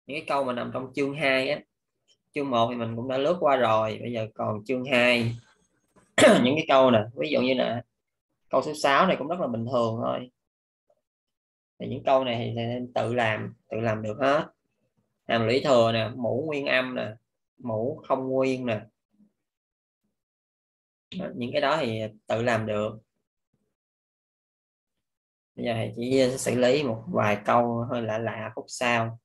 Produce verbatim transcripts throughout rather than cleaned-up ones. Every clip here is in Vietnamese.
những cái câu mà nằm trong chương hai á. Chương một thì mình cũng đã lướt qua rồi, bây giờ còn chương hai. Những cái câu nè, ví dụ như là câu số sáu này cũng rất là bình thường thôi. Thì những câu này thì nên tự làm tự làm được hết. Hàm lũy thừa nè, mũ nguyên âm nè, mũ không nguyên nè. Đó, những cái đó thì tự làm được. Bây giờ thì chỉ xử lý một vài câu hơi lạ lạ khúc sau.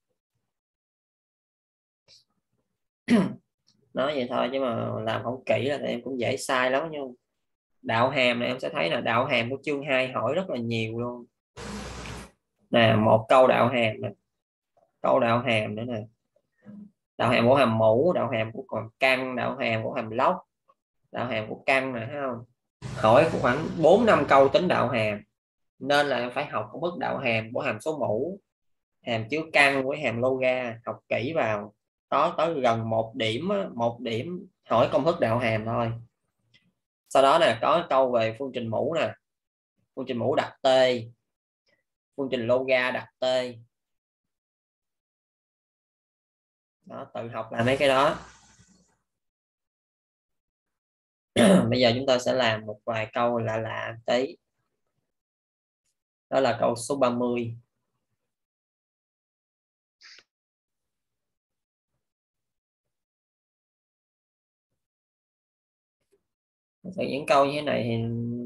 Nói vậy thôi chứ mà làm không kỹ là em cũng dễ sai lắm. Nhưng đạo hàm này em sẽ thấy là đạo hàm của chương hai hỏi rất là nhiều luôn nè. Một câu đạo hàm nè, câu đạo hàm nữa nè, đạo hàm của hàm mũ, đạo hàm của còn căn, đạo hàm của hàm lóc, đạo hàm của căn nè, thấy không? Hỏi khoảng bốn năm câu tính đạo hàm, nên là em phải học một mức đạo hàm của hàm số mũ, hàm chứa căn với hàm loga, học kỹ vào. Có tới gần một điểm một điểm hỏi công thức đạo hàm thôi. Sau đó nè, có câu về phương trình mũ nè, phương trình mũ đặt t, phương trình loga đặt t. Đó, tự học làm mấy cái đó. Bây giờ chúng ta sẽ làm một vài câu lạ lạ tí. Đó là câu số ba mươi. Thì những câu như thế này thì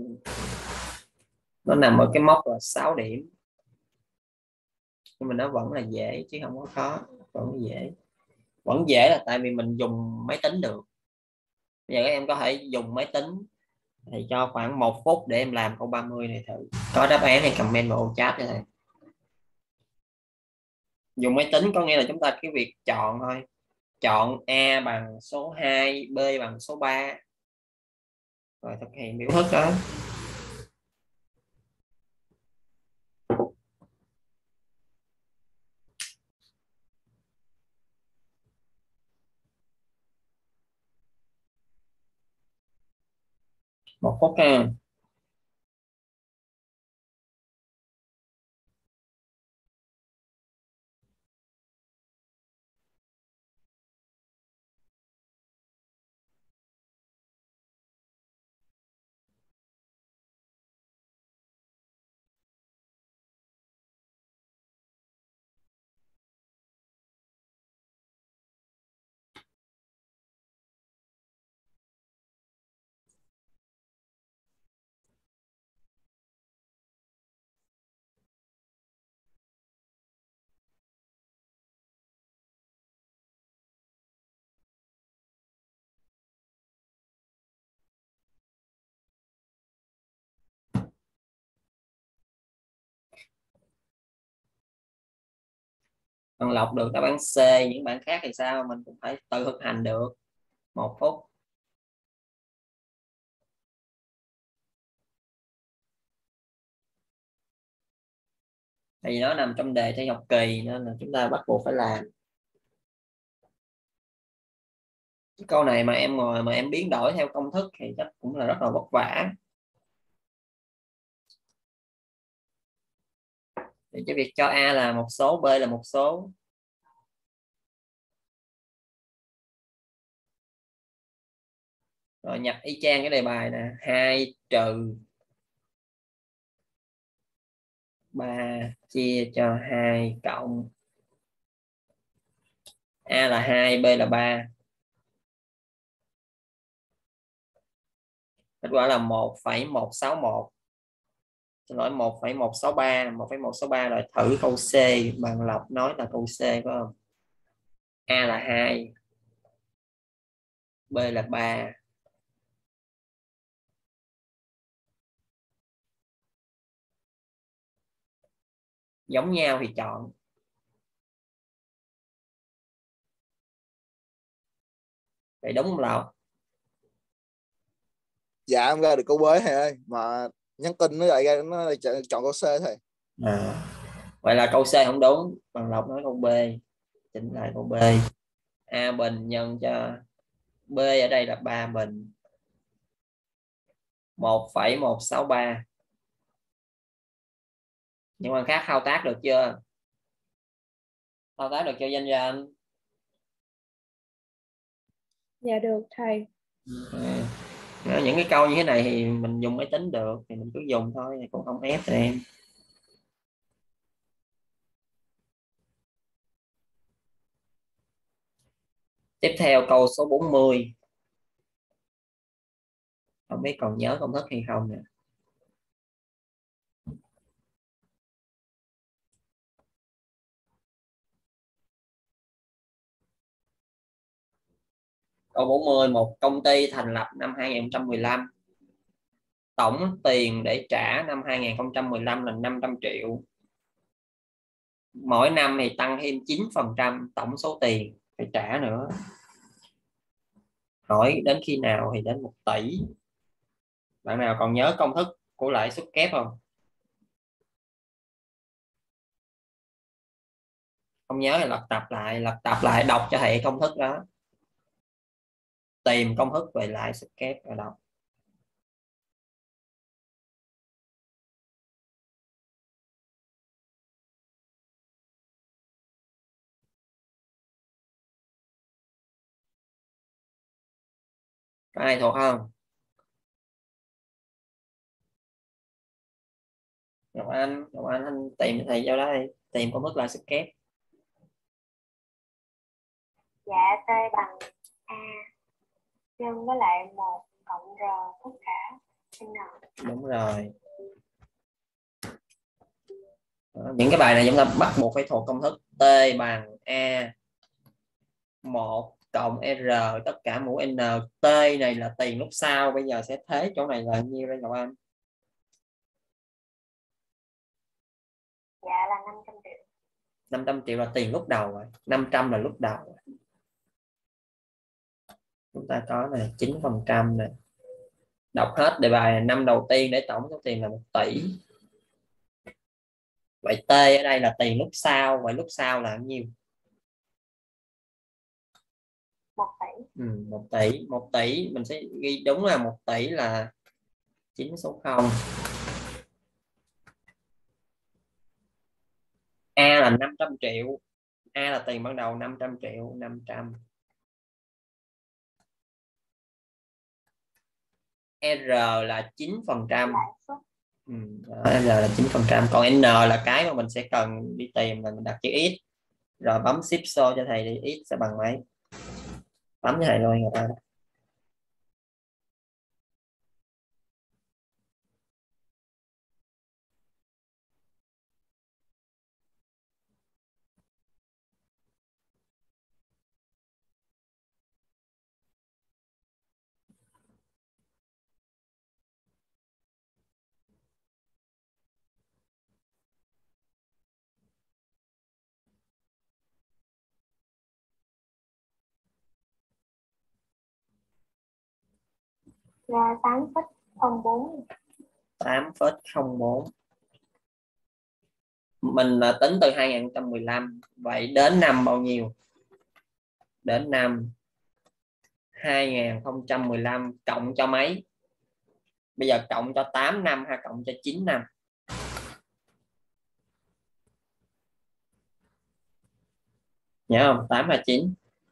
nó nằm ở cái mốc là sáu điểm, nhưng mà nó vẫn là dễ chứ không có khó. Vẫn dễ, vẫn dễ là tại vì mình dùng máy tính được. Bây giờ các em có thể dùng máy tính, thì cho khoảng một phút để em làm câu ba mươi này thử. Có đáp án thì comment vào chat cho thầy. Dùng máy tính có nghĩa là chúng ta cái việc chọn thôi, chọn A bằng số hai, B bằng số ba, rồi thực hiện biểu thức đó. Một phút ha. Bạn lọc được đáp án C, những bạn khác thì sao? Mình cũng phải tự thực hành được. Một phút. Thì nó nằm trong đề thi học kỳ nên là chúng ta bắt buộc phải làm. Cái câu này mà em ngồi mà em biến đổi theo công thức thì chắc cũng là rất là vất vả. Thì cái việc cho A là một số, B là một số. Rồi nhập y chang cái đề bài nè, hai trừ ba chia cho hai cộng A là hai, B là ba. Kết quả là một phẩy một sáu một. Xin lỗi, một phẩy một sáu ba. một phẩy một sáu ba. Rồi thử câu C. Bạn Lộc nói là câu C phải không? A là hai, B là ba. Giống nhau thì chọn. Vậy đúng không Lộc? Dạ em ra được câu B thầy ơi, mà nhắn tin nó lại ra nó lại chọn câu C thầy. À, vậy là câu C không đúng. Bạn Lộc nói câu B. Chỉnh lại câu B. A bình nhân cho B ở đây là ba bình, một phẩy một sáu ba. Những bạn khác thao tác được chưa? Thao tác được cho danh danh? Dạ được thầy. À, những cái câu như thế này thì mình dùng máy tính được thì mình cứ dùng thôi, cũng không ép tụi em. Tiếp theo câu số bốn mươi, không biết còn nhớ công thức hay không nè. Câu bốn mươi, một công ty thành lập năm hai nghìn không trăm mười lăm, tổng tiền để trả năm hai nghìn không trăm mười lăm là năm trăm triệu, mỗi năm thì tăng thêm chín phần trăm tổng số tiền phải trả nữa. Hỏi đến khi nào thì đến một tỷ. Bạn nào còn nhớ công thức của lãi suất kép không? Không nhớ thì lật tập lại, lật tập lại đọc cho thầy công thức đó, tìm công thức về lãi suất kép và đọc. Có ai thuộc không? Ngọc Anh, Ngọc Anh, anh tìm thầy cho đây, tìm công thức lãi suất kép. Dạ T bằng A nhân với lại một cộng R tất cả N. Đúng rồi. Đó, những cái bài này chúng ta bắt buộc phải thuộc công thức T bằng A một cộng R tất cả mũ N. T này là tiền lúc sau, bây giờ sẽ thế chỗ này là nhiêu đây Ngọc Anh? Dạ là năm trăm triệu. năm trăm triệu là tiền lúc đầu rồi, năm trăm là lúc đầu rồi. Chúng ta có này chín phần trăm này. Đọc hết đề bài này, năm đầu tiên để tổng số tiền là một tỷ. Vậy T ở đây là tiền lúc sau, vậy lúc sau là bao nhiêu? Một tỷ. Ừ, một tỷ. Một tỷ mình sẽ ghi đúng là một tỷ là chín số không. A là năm trăm triệu. A là tiền ban đầu năm trăm triệu, năm trăm. R là chín phần trăm. Ừ, R là chín phần trăm. Còn N là cái mà mình sẽ cần đi tìm, là mình đặt chữ X. Rồi bấm Shift số cho thầy đi, X sẽ bằng mấy? Bấm cho thầy rồi người ta. Là tám phẩy không bốn. tám phẩy không bốn. Mình tính từ hai nghìn không trăm mười lăm, vậy đến năm bao nhiêu? Đến năm hai nghìn không trăm mười lăm cộng cho mấy? Bây giờ cộng cho tám năm hay cộng cho chín năm? Nhớ không? tám hay chín?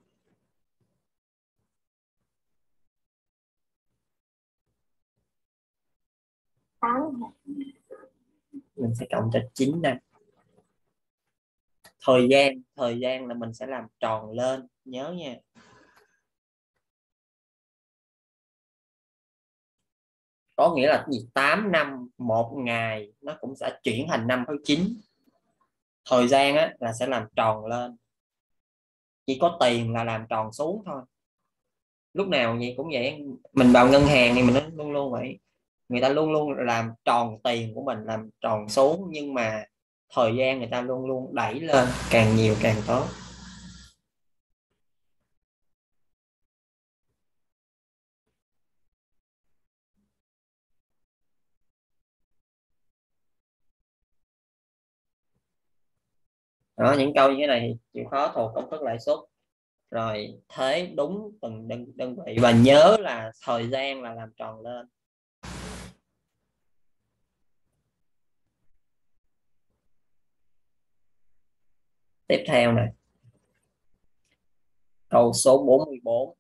tám. Mình sẽ cộng cho chín năm. Thời gian, thời gian là mình sẽ làm tròn lên, nhớ nha. Có nghĩa là gì? tám năm một ngày nó cũng sẽ chuyển thành năm thứ chín. Thời gian á, là sẽ làm tròn lên. Chỉ có tiền là làm tròn xuống thôi. Lúc nào vậy cũng vậy. Mình vào ngân hàng thì mình luôn luôn vậy. Người ta luôn luôn làm tròn tiền của mình, làm tròn xuống, nhưng mà thời gian người ta luôn luôn đẩy lên, càng nhiều càng tốt. Đó, những câu như thế này thì chịu khó thuộc công thức lãi suất, rồi thế đúng từng đơn, đơn vị, và nhớ là thời gian là làm tròn lên. Tiếp theo này, câu số bốn mươi bốn.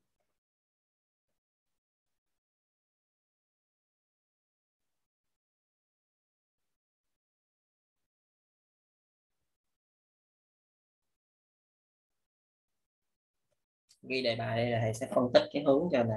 Ghi đề bài đây là thầy sẽ phân tích cái hướng cho này.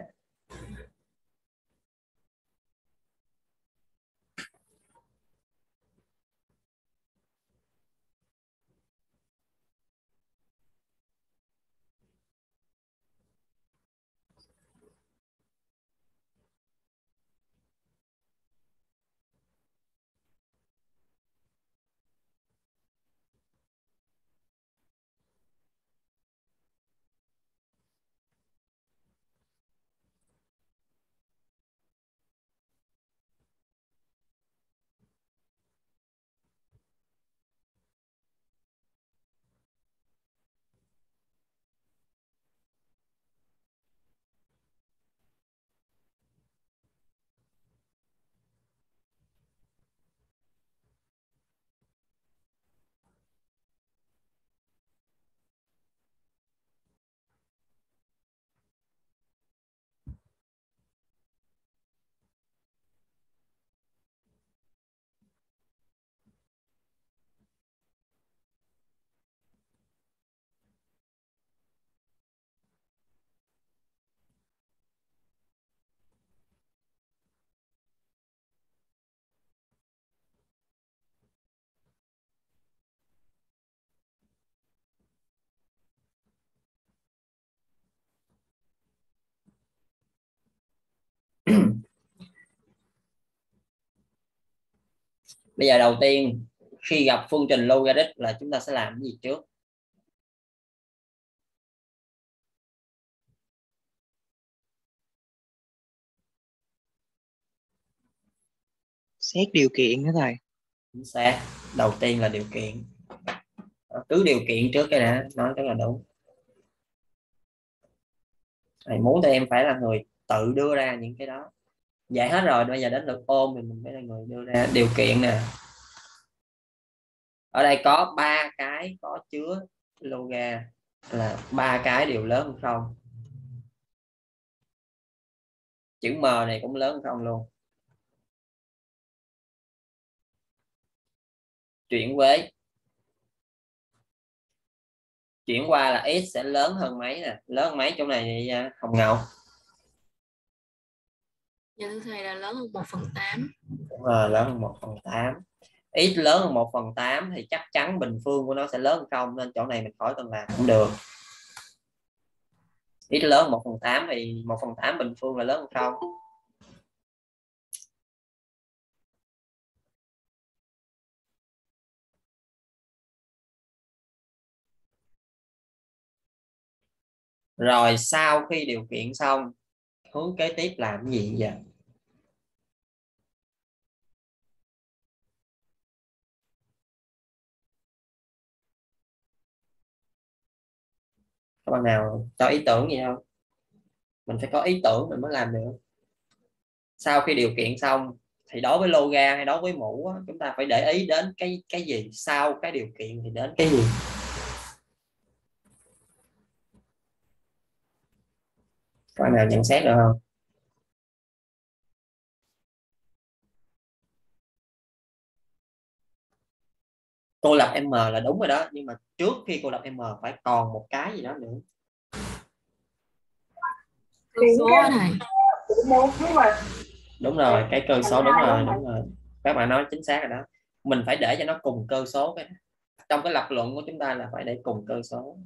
Bây giờ đầu tiên khi gặp phương trình logarit là chúng ta sẽ làm cái gì trước? Xét điều kiện đó thầy. Chính xác, đầu tiên là điều kiện. Cứ điều kiện trước cái đã, nói rất là đúng. Thầy muốn tụi em phải là người tự đưa ra những cái đó. Vậy hết rồi, bây giờ đến lượt ôm thì mình phải là người đưa ra điều kiện nè. Ở đây có ba cái có chứa loga, là ba cái đều lớn hơn không. Chữ M này cũng lớn hơn không luôn. Chuyển với chuyển qua là x sẽ lớn hơn mấy nè, lớn hơn mấy chỗ này thì Hồng Ngọc? Dạ thưa thầy là lớn hơn một phần tám. Đúng rồi, lớn hơn một phần tám. X lớn hơn một phần tám thì chắc chắn bình phương của nó sẽ lớn hơn không, nên chỗ này mình khỏi cần làm cũng được. X lớn hơn một phần tám thì một phần tám bình phương là lớn hơn không. Rồi sau khi điều kiện xong, hướng kế tiếp làm cái gì vậy? Các bạn nào cho ý tưởng gì không? Mình phải có ý tưởng mình mới làm được. Sau khi điều kiện xong thì đối với loga hay đối với mũ á, chúng ta phải để ý đến cái cái gì? Sau cái điều kiện thì đến cái gì? Các bạn nào nhận xét được không? Cô lập M là đúng rồi đó, nhưng mà trước khi cô lập M phải còn một cái gì đó nữa. Cơ số này. Đúng rồi, cái cơ số, đúng rồi, đúng rồi. Các bạn nói chính xác rồi đó. Mình phải để cho nó cùng cơ số. Cái trong cái lập luận của chúng ta là phải để cùng cơ số.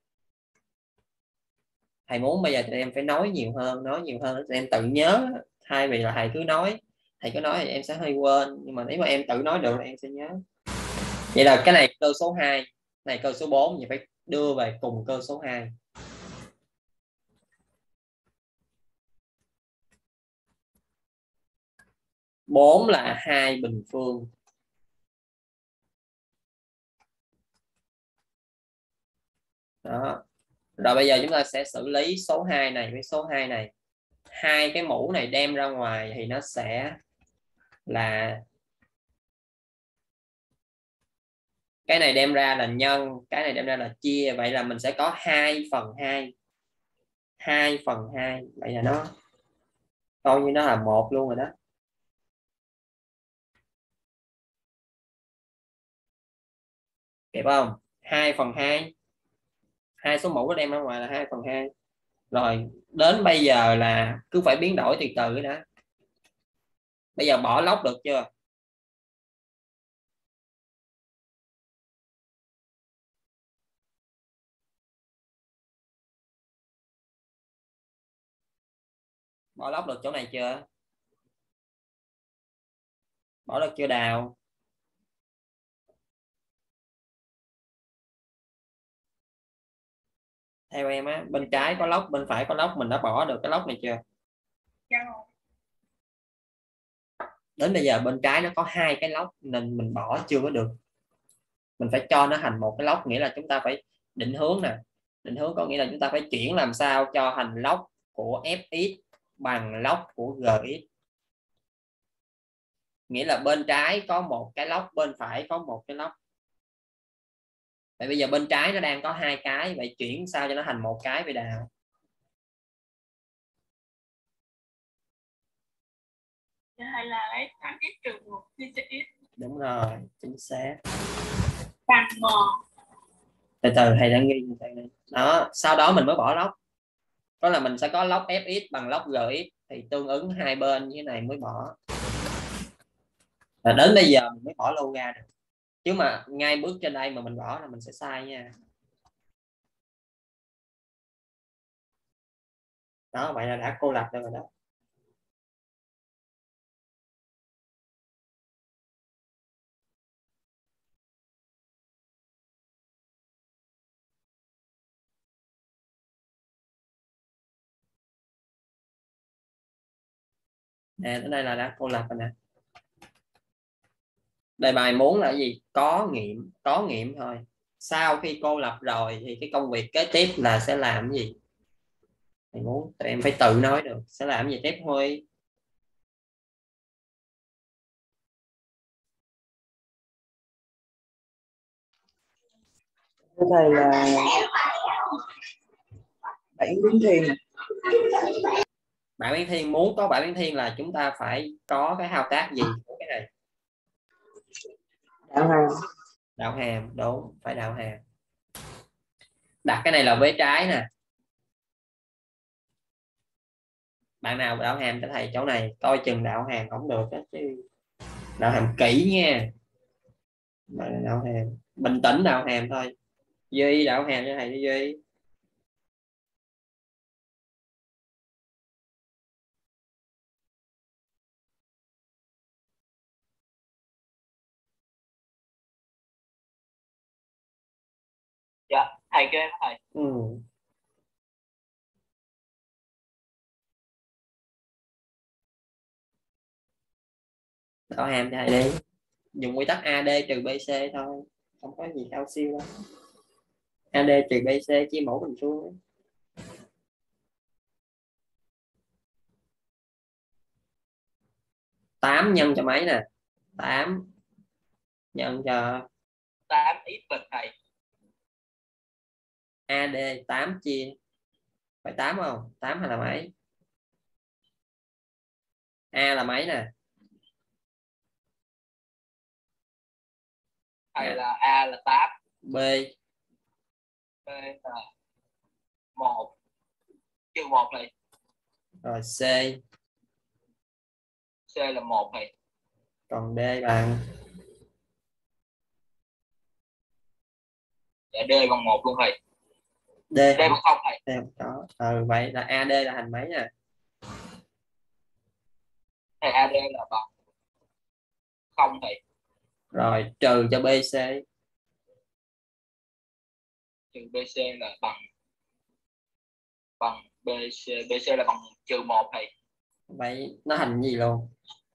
Thầy muốn bây giờ tụi em phải nói nhiều hơn, nói nhiều hơn tụi em tự nhớ, thay vì là thầy cứ nói thầy cứ nói thì em sẽ hơi quên, nhưng mà nếu mà em tự nói được thì em sẽ nhớ. Vậy là cái này cơ số hai, này cơ số bốn, thì phải đưa về cùng cơ số hai. bốn là hai bình phương. Đó. Rồi bây giờ chúng ta sẽ xử lý số hai này với số hai này. Hai cái mũ này đem ra ngoài thì nó sẽ là Cái này đem ra là nhân, cái này đem ra là chia, vậy là mình sẽ có hai phần hai. hai phần hai, vậy là nó coi như nó là một luôn rồi đó. Kịp không? hai phần hai, hai số mũ nó đem ra ngoài là hai phần hai. Rồi đến bây giờ là cứ phải biến đổi từ từ đó. Bây giờ bỏ log được chưa? Bỏ log được chỗ này chưa? Bỏ được chưa Đào? Theo em á, bên trái có log, bên phải có log, mình đã bỏ được cái log này chưa? Đến bây giờ bên trái nó có hai cái log nên mình bỏ chưa có được. Mình phải cho nó thành một cái log, nghĩa là chúng ta phải định hướng nè. Định hướng có nghĩa là chúng ta phải chuyển làm sao cho thành log của Fx bằng log của Gx. Nghĩa là bên trái có một cái log, bên phải có một cái log. Vậy bây giờ bên trái nó đang có hai cái, vậy chuyển sao cho nó thành một cái vậy Đào? Hay là lấy tám x trừ một chia cho x. Đúng rồi, chính xác. Bằng một. Từ từ thầy đang ghi đó, sau đó mình mới bỏ log. Đó là mình sẽ có log Fx bằng log Gx, thì tương ứng hai bên như thế này mới bỏ. Và đến bây giờ mình mới bỏ log ra được. Chứ mà ngay bước trên đây mà mình bỏ là mình sẽ sai nha. Đó, vậy là đã cô lập được rồi đó. Nè, tới đây là đã cô lập rồi nè. Đề bài muốn là gì? Có nghiệm, có nghiệm thôi. Sau khi cô lập rồi thì cái công việc kế tiếp là sẽ làm cái gì? Thầy muốn tụi em phải tự nói được. Sẽ làm gì tiếp Huy? Thầy là bảy biến thiên. Bạn biến thiên, muốn có bạn biến thiên là chúng ta phải có cái thao tác gì của cái này? Đạo hàm. Đạo hàm, đúng, phải đạo hàm. Đặt cái này là vế trái nè. Bạn nào đạo hàm cho thầy chỗ này, coi chừng đạo hàm không được đó chứ. Đạo hàm kỹ nha. Đạo hàm bình tĩnh, đạo hàm thôi. Duy đạo hàm cho thầy đi Duy. Dạ thầy kêu em thầy. Ừ. Đạo hàm cho thầy đi. Dùng quy tắc a đê trừ bê xê thôi, không có gì cao siêu đâu. a đê trừ bê xê chia mẫu bình phương. Tám nhân cho mấy nè? Tám nhân cho tám x bình thầy. a đê tám chia phải tám không? Tám hay là mấy? A là mấy nè? Thầy À. là A là tám. B. B là một trừ một thầy. Rồi C. C là một thầy. Còn D bằng? Dạ D bằng một luôn thầy. D, D bằng không thầy. D không có. Ừ, vậy là a đê là thành mấy nè? Thầy A D là bằng không thầy. Rồi trừ cho bê xê. Trừ B C là bằng bằng B C. B C là bằng trừ một thầy. Vậy nó thành gì luôn?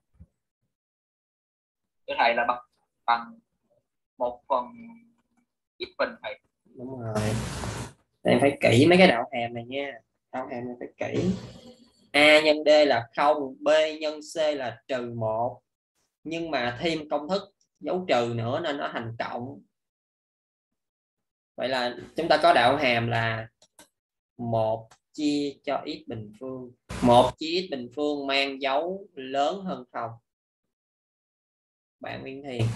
Cái thầy là bằng bằng một phần x bình thầy. Đúng rồi. Em phải kỹ mấy cái đạo hàm này nha. Đạo hàm này phải kỹ. A nhân D là không, B nhân C là trừ một. Nhưng mà thêm công thức dấu trừ nữa nên nó thành cộng. Vậy là chúng ta có đạo hàm là một chia cho x bình phương. Một chia x bình phương mang dấu lớn hơn không. Bạn Nguyễn Thiền.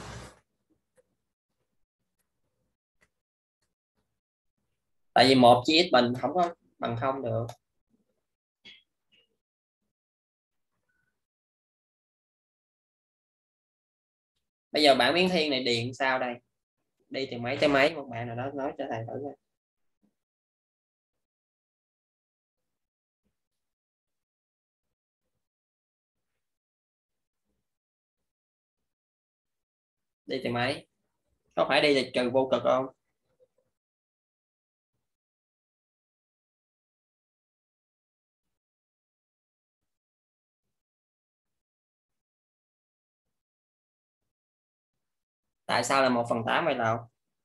Tại vì một chia x bình không có bằng không được. Bây giờ bạn Nguyễn Thiên này điền sao đây? Đi từ mấy tới mấy, một bạn nào đó nói cho thầy thử nha. Đi từ mấy? Có phải đi từ trừ vô cực không? Tại sao là một phần tám vậy nào?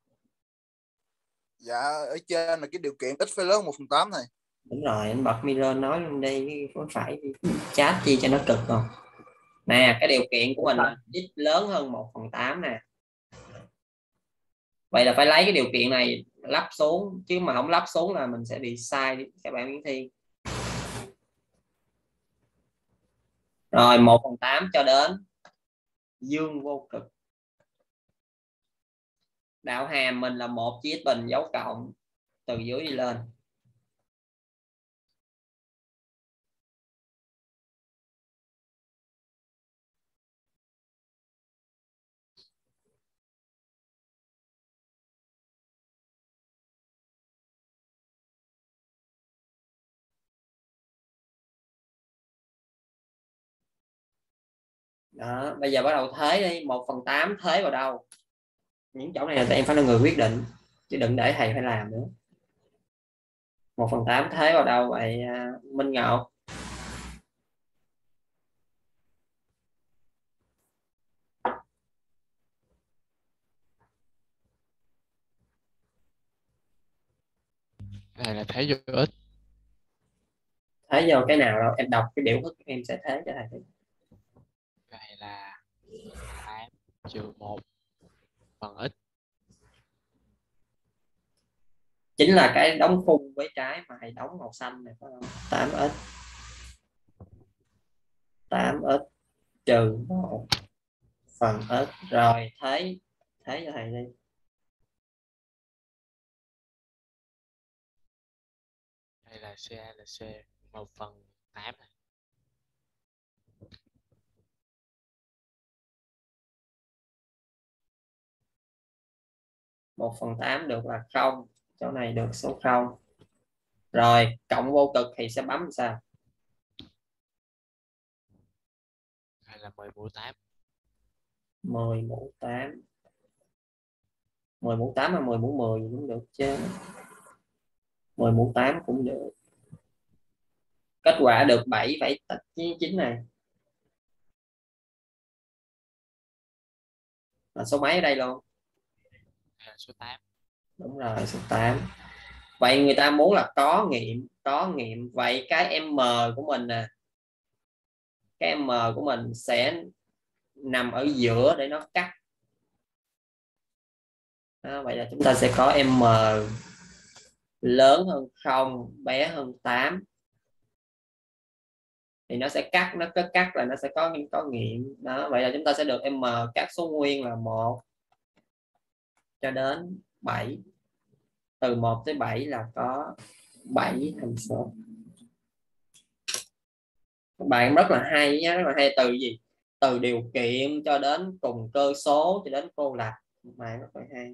Dạ ở trên là cái điều kiện x phải lớn một phần tám này. Đúng rồi, anh bật micro nói luôn đi, có phải chat chi cho nó cực không? Nè, cái điều kiện của mình là x lớn hơn một phần tám nè. Vậy là phải lấy cái điều kiện này lắp xuống, chứ mà không lắp xuống là mình sẽ bị sai các bạn Nguyễn Thi. Rồi một phần tám cho đến dương vô cực. Đạo hàm mình là một chia x bình dấu cộng từ dưới đi lên. Đó, bây giờ bắt đầu thế đi, một phần tám thế vào đâu? Những chỗ này là em phải là người quyết định, chứ đừng để thầy phải làm nữa. Một phần tám thế vào đâu vậy Minh Ngọc? Này là thế vô ích. Thế vô cái nào đâu, em đọc cái biểu thức em sẽ thế cho thầy. Này là tám trừ một phần x. Chính là cái đóng khung với trái mà thầy đóng màu xanh này phải không? tám x tám x trừ một phần x. Rồi thế thế cho thầy đi. Đây là C là C một phần tám này. Một phần tám được là không, chỗ này được số không. Rồi cộng vô cực thì sẽ bấm sao? Đây là mười mũ tám. mười mũ tám. mười mũ tám hay mười mũ mười cũng được chứ. mười mũ tám cũng được. Kết quả được bảy phẩy chín này. Là số mấy ở đây luôn? Đây là số tám. Đúng rồi, số tám. Vậy người ta muốn là có nghiệm, có nghiệm. Vậy cái M của mình nè, cái M của mình sẽ nằm ở giữa để nó cắt. Đó, vậy là chúng ta sẽ có M lớn hơn không, bé hơn tám. Thì nó sẽ cắt, nó có cắt là nó sẽ có có nghiệm. Đó, vậy là chúng ta sẽ được M các số nguyên là một cho đến bảy. Từ một tới bảy là có bảy thành số. Các bạn rất là hay nhé, rất là hay. Từ gì? Từ điều kiện cho đến cùng cơ số cho đến cô lập. Bạn rất là hay.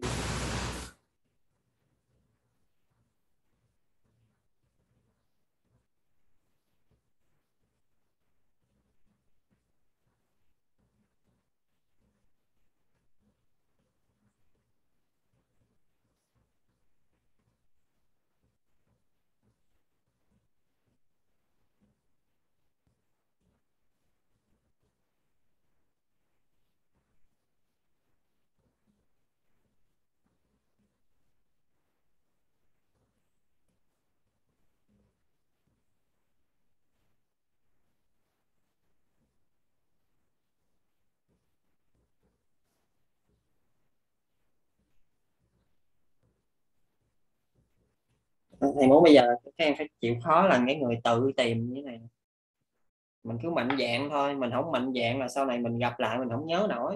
Thầy muốn bây giờ các em phải chịu khó là cái người tự tìm như thế này. Mình cứ mạnh dạn thôi, mình không mạnh dạn là sau này mình gặp lại mình không nhớ nổi.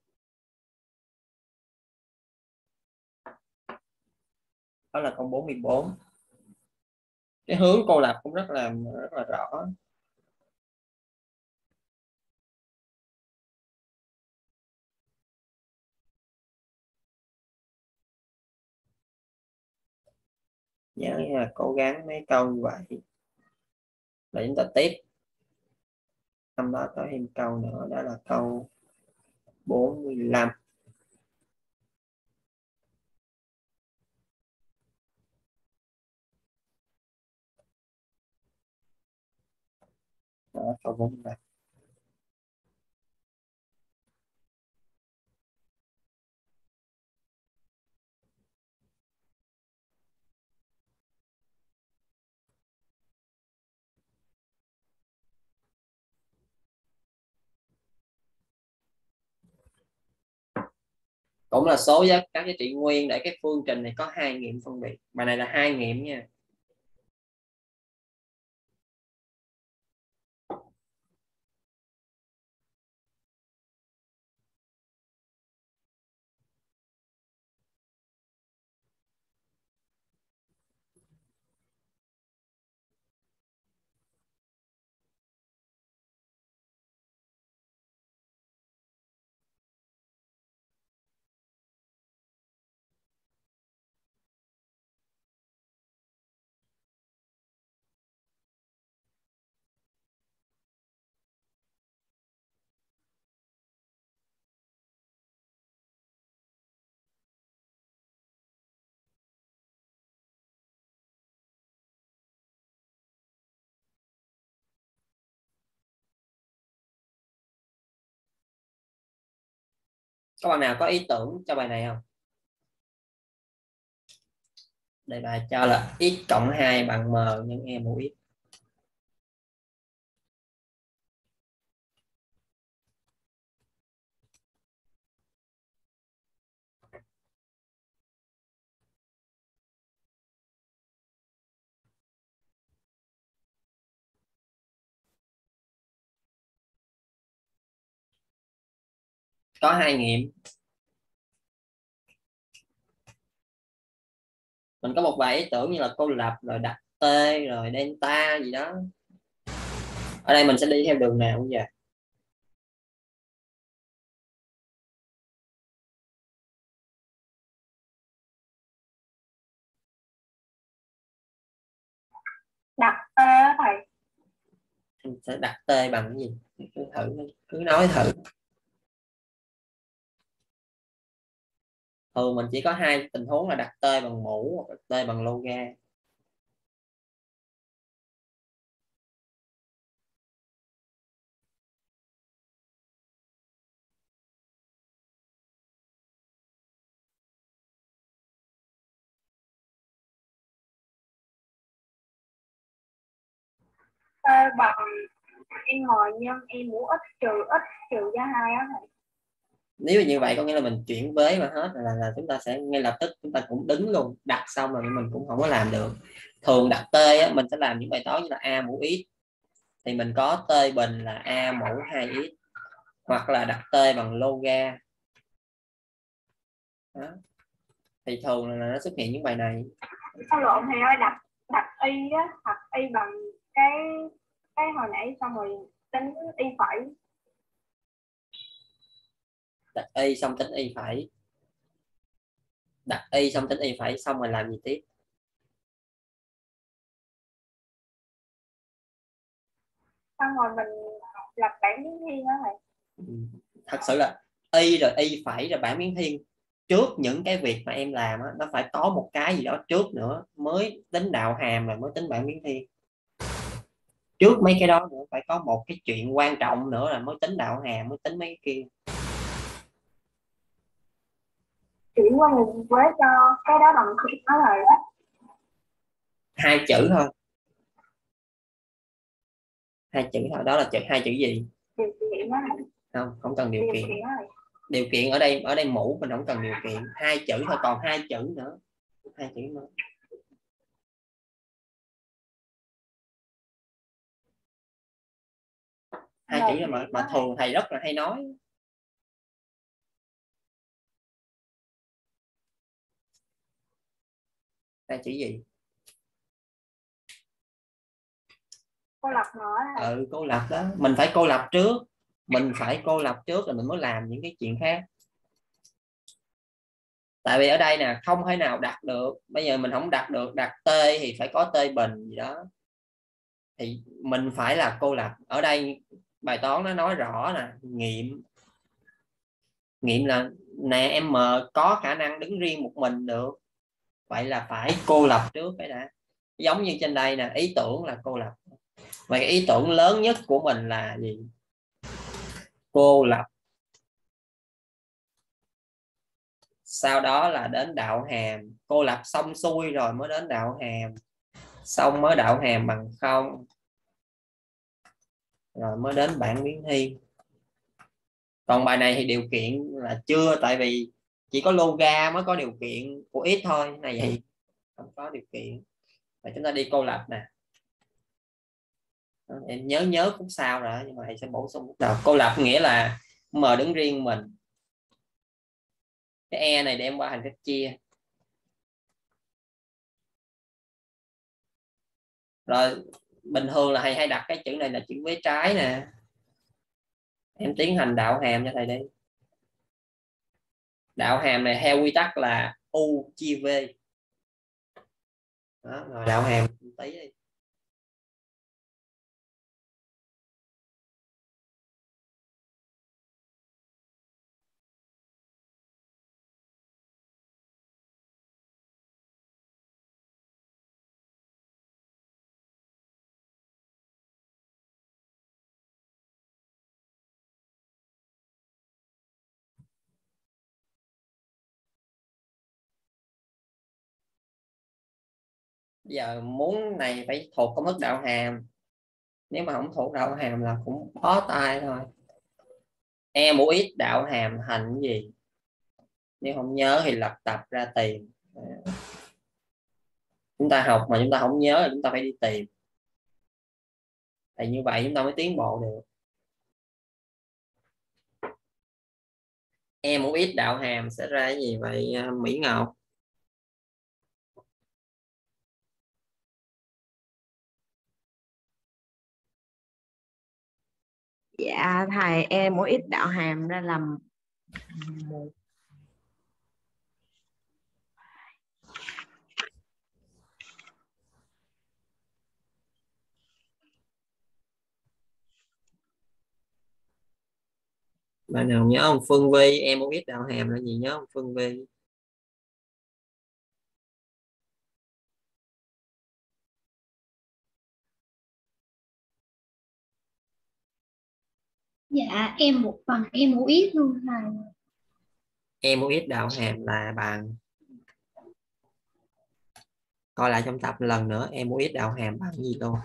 Đó là câu bốn mươi bốn. Cái hướng cô lập cũng rất là rất là rõ. Nhớ là cố gắng mấy câu như vậy để chúng ta tiếp. Trong đó có thêm câu nữa, đó là câu bốn mươi lăm. Đó, câu bốn mươi lăm. Cũng là số giá các giá trị nguyên để cái phương trình này có hai nghiệm phân biệt. Bài này là hai nghiệm nha. Các bạn nào có ý tưởng cho bài này không? Đây bài cho là x cộng hai bằng m nhân e mũ x. Có hai nghiệm. Mình có một vài ý tưởng như là cô lập rồi đặt t rồi delta gì đó. Ở đây mình sẽ đi theo đường nào cũng vậy. Đặt t á thầy. Mình sẽ đặt t bằng cái gì? Cứ thử, cứ nói thử. Ừ, mình chỉ có hai tình huống là đặt t bằng mũ hoặc đặt t bằng loga. T bằng n nhân e mũ x trừ x trừ giá hai á thầy. Nếu như vậy có nghĩa là mình chuyển vế mà hết là, là chúng ta sẽ ngay lập tức chúng ta cũng đứng luôn, đặt xong rồi mình cũng không có làm được. Thường đặt t á, mình sẽ làm những bài toán như là a mũ x thì mình có t bình là a mũ hai x, hoặc là đặt t bằng loga đó. Thì thường là nó xuất hiện những bài này. Sao lộn thầy ơi, đặt đặt y á, đặt y bằng cái cái hồi nãy xong rồi tính y phẩy. Đặt y xong tính y phẩy. Đặt y xong tính y phẩy xong rồi làm gì tiếp? Xong rồi mình lập bảng biến thiên đó thầy. Thật sự là y rồi y phẩy rồi bảng biến thiên, trước những cái việc mà em làm á, nó phải có một cái gì đó trước nữa mới tính đạo hàm rồi mới tính bảng biến thiên. Trước mấy cái đó nữa phải có một cái chuyện quan trọng nữa là mới tính đạo hàm, mới tính mấy cái kia. Chuyển qua nguồn với cho cái đó bằng khuyết đó rồi đó. Hai chữ thôi. Hai chữ thôi, đó là chữ hai chữ gì? Điều kiện đó thầy. Không, không cần điều Điều kiện. kiện đó thầy. Điều kiện ở đây ở đây mũ mình không cần điều kiện. Hai chữ thôi, còn hai chữ nữa. Hai chữ nữa. hai Một chữ này mà, điểm mà á. thường thầy rất là hay nói. Hai chữ gì? Cô lập mở là Ừ, cô lập đó, mình phải cô lập trước, mình phải cô lập trước rồi mình mới làm những cái chuyện khác. Tại vì ở đây nè không thể nào đặt được, bây giờ mình không đặt được, đặt t thì phải có t bình gì đó, thì mình phải là cô lập. Ở đây bài toán nó nói rõ nè, nghiệm nghiệm là nè em m có khả năng đứng riêng một mình được, vậy là phải cô lập trước cái đã. Giống như trên đây nè, ý tưởng là cô lập, và cái ý tưởng lớn nhất của mình là gì? Cô lập. Sau đó là đến đạo hàm, cô lập xong xuôi rồi mới đến đạo hàm, xong mới đạo hàm bằng không, rồi mới đến bảng biến thi. Còn bài này thì điều kiện là chưa, tại vì chỉ có loga mới có điều kiện của ít thôi, này thì không có điều kiện. Và chúng ta đi cô lập nè, em nhớ nhớ khúc sau rồi nhưng mà thầy sẽ bổ sung khúc đầu. Cô lập nghĩa là m đứng riêng mình, cái e này đem qua thành cách chia, rồi bình thường là thầy hay đặt cái chữ này là chữ vế trái nè, em tiến hành đạo hàm cho thầy đi. Đạo hàm này theo quy tắc là u chia v đó, rồi đạo hàm tí đi. Bây giờ muốn này phải thuộc công thức đạo hàm, nếu mà không thuộc đạo hàm là cũng bó tay thôi. E mũ x đạo hàm thành cái gì? Nếu không nhớ thì lật tập ra tìm. Chúng ta học mà chúng ta không nhớ là chúng ta phải đi tìm, thì như vậy chúng ta mới tiến bộ được. E mũ x đạo hàm sẽ ra cái gì vậy Mỹ Ngọc? Dạ thầy, em mỗi ít đạo hàm ra làm một. Bạn nào nhớ không? Phương vi em mũ x đạo hàm là gì, nhớ không? Phương vi Dạ em một phần em mũ ít luôn thầy. em mũ x đạo hàm là bằng, coi lại trong tập lần nữa, em mũ x đạo hàm bằng gì luôn?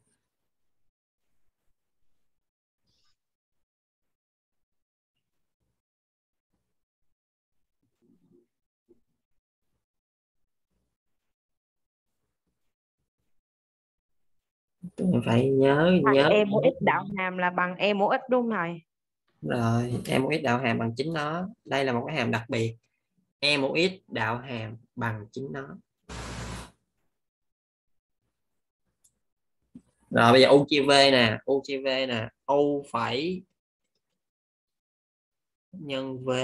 Phải nhớ nhớ Em mỗi ít đạo hàm là bằng em mỗi ít đúng thầy. rồi. Em mũ x đạo hàm bằng chính nó, đây là một cái hàm đặc biệt. Em mũ x đạo hàm bằng chính nó. Rồi bây giờ u chia v nè, u chia v nè, u phẩy nhân v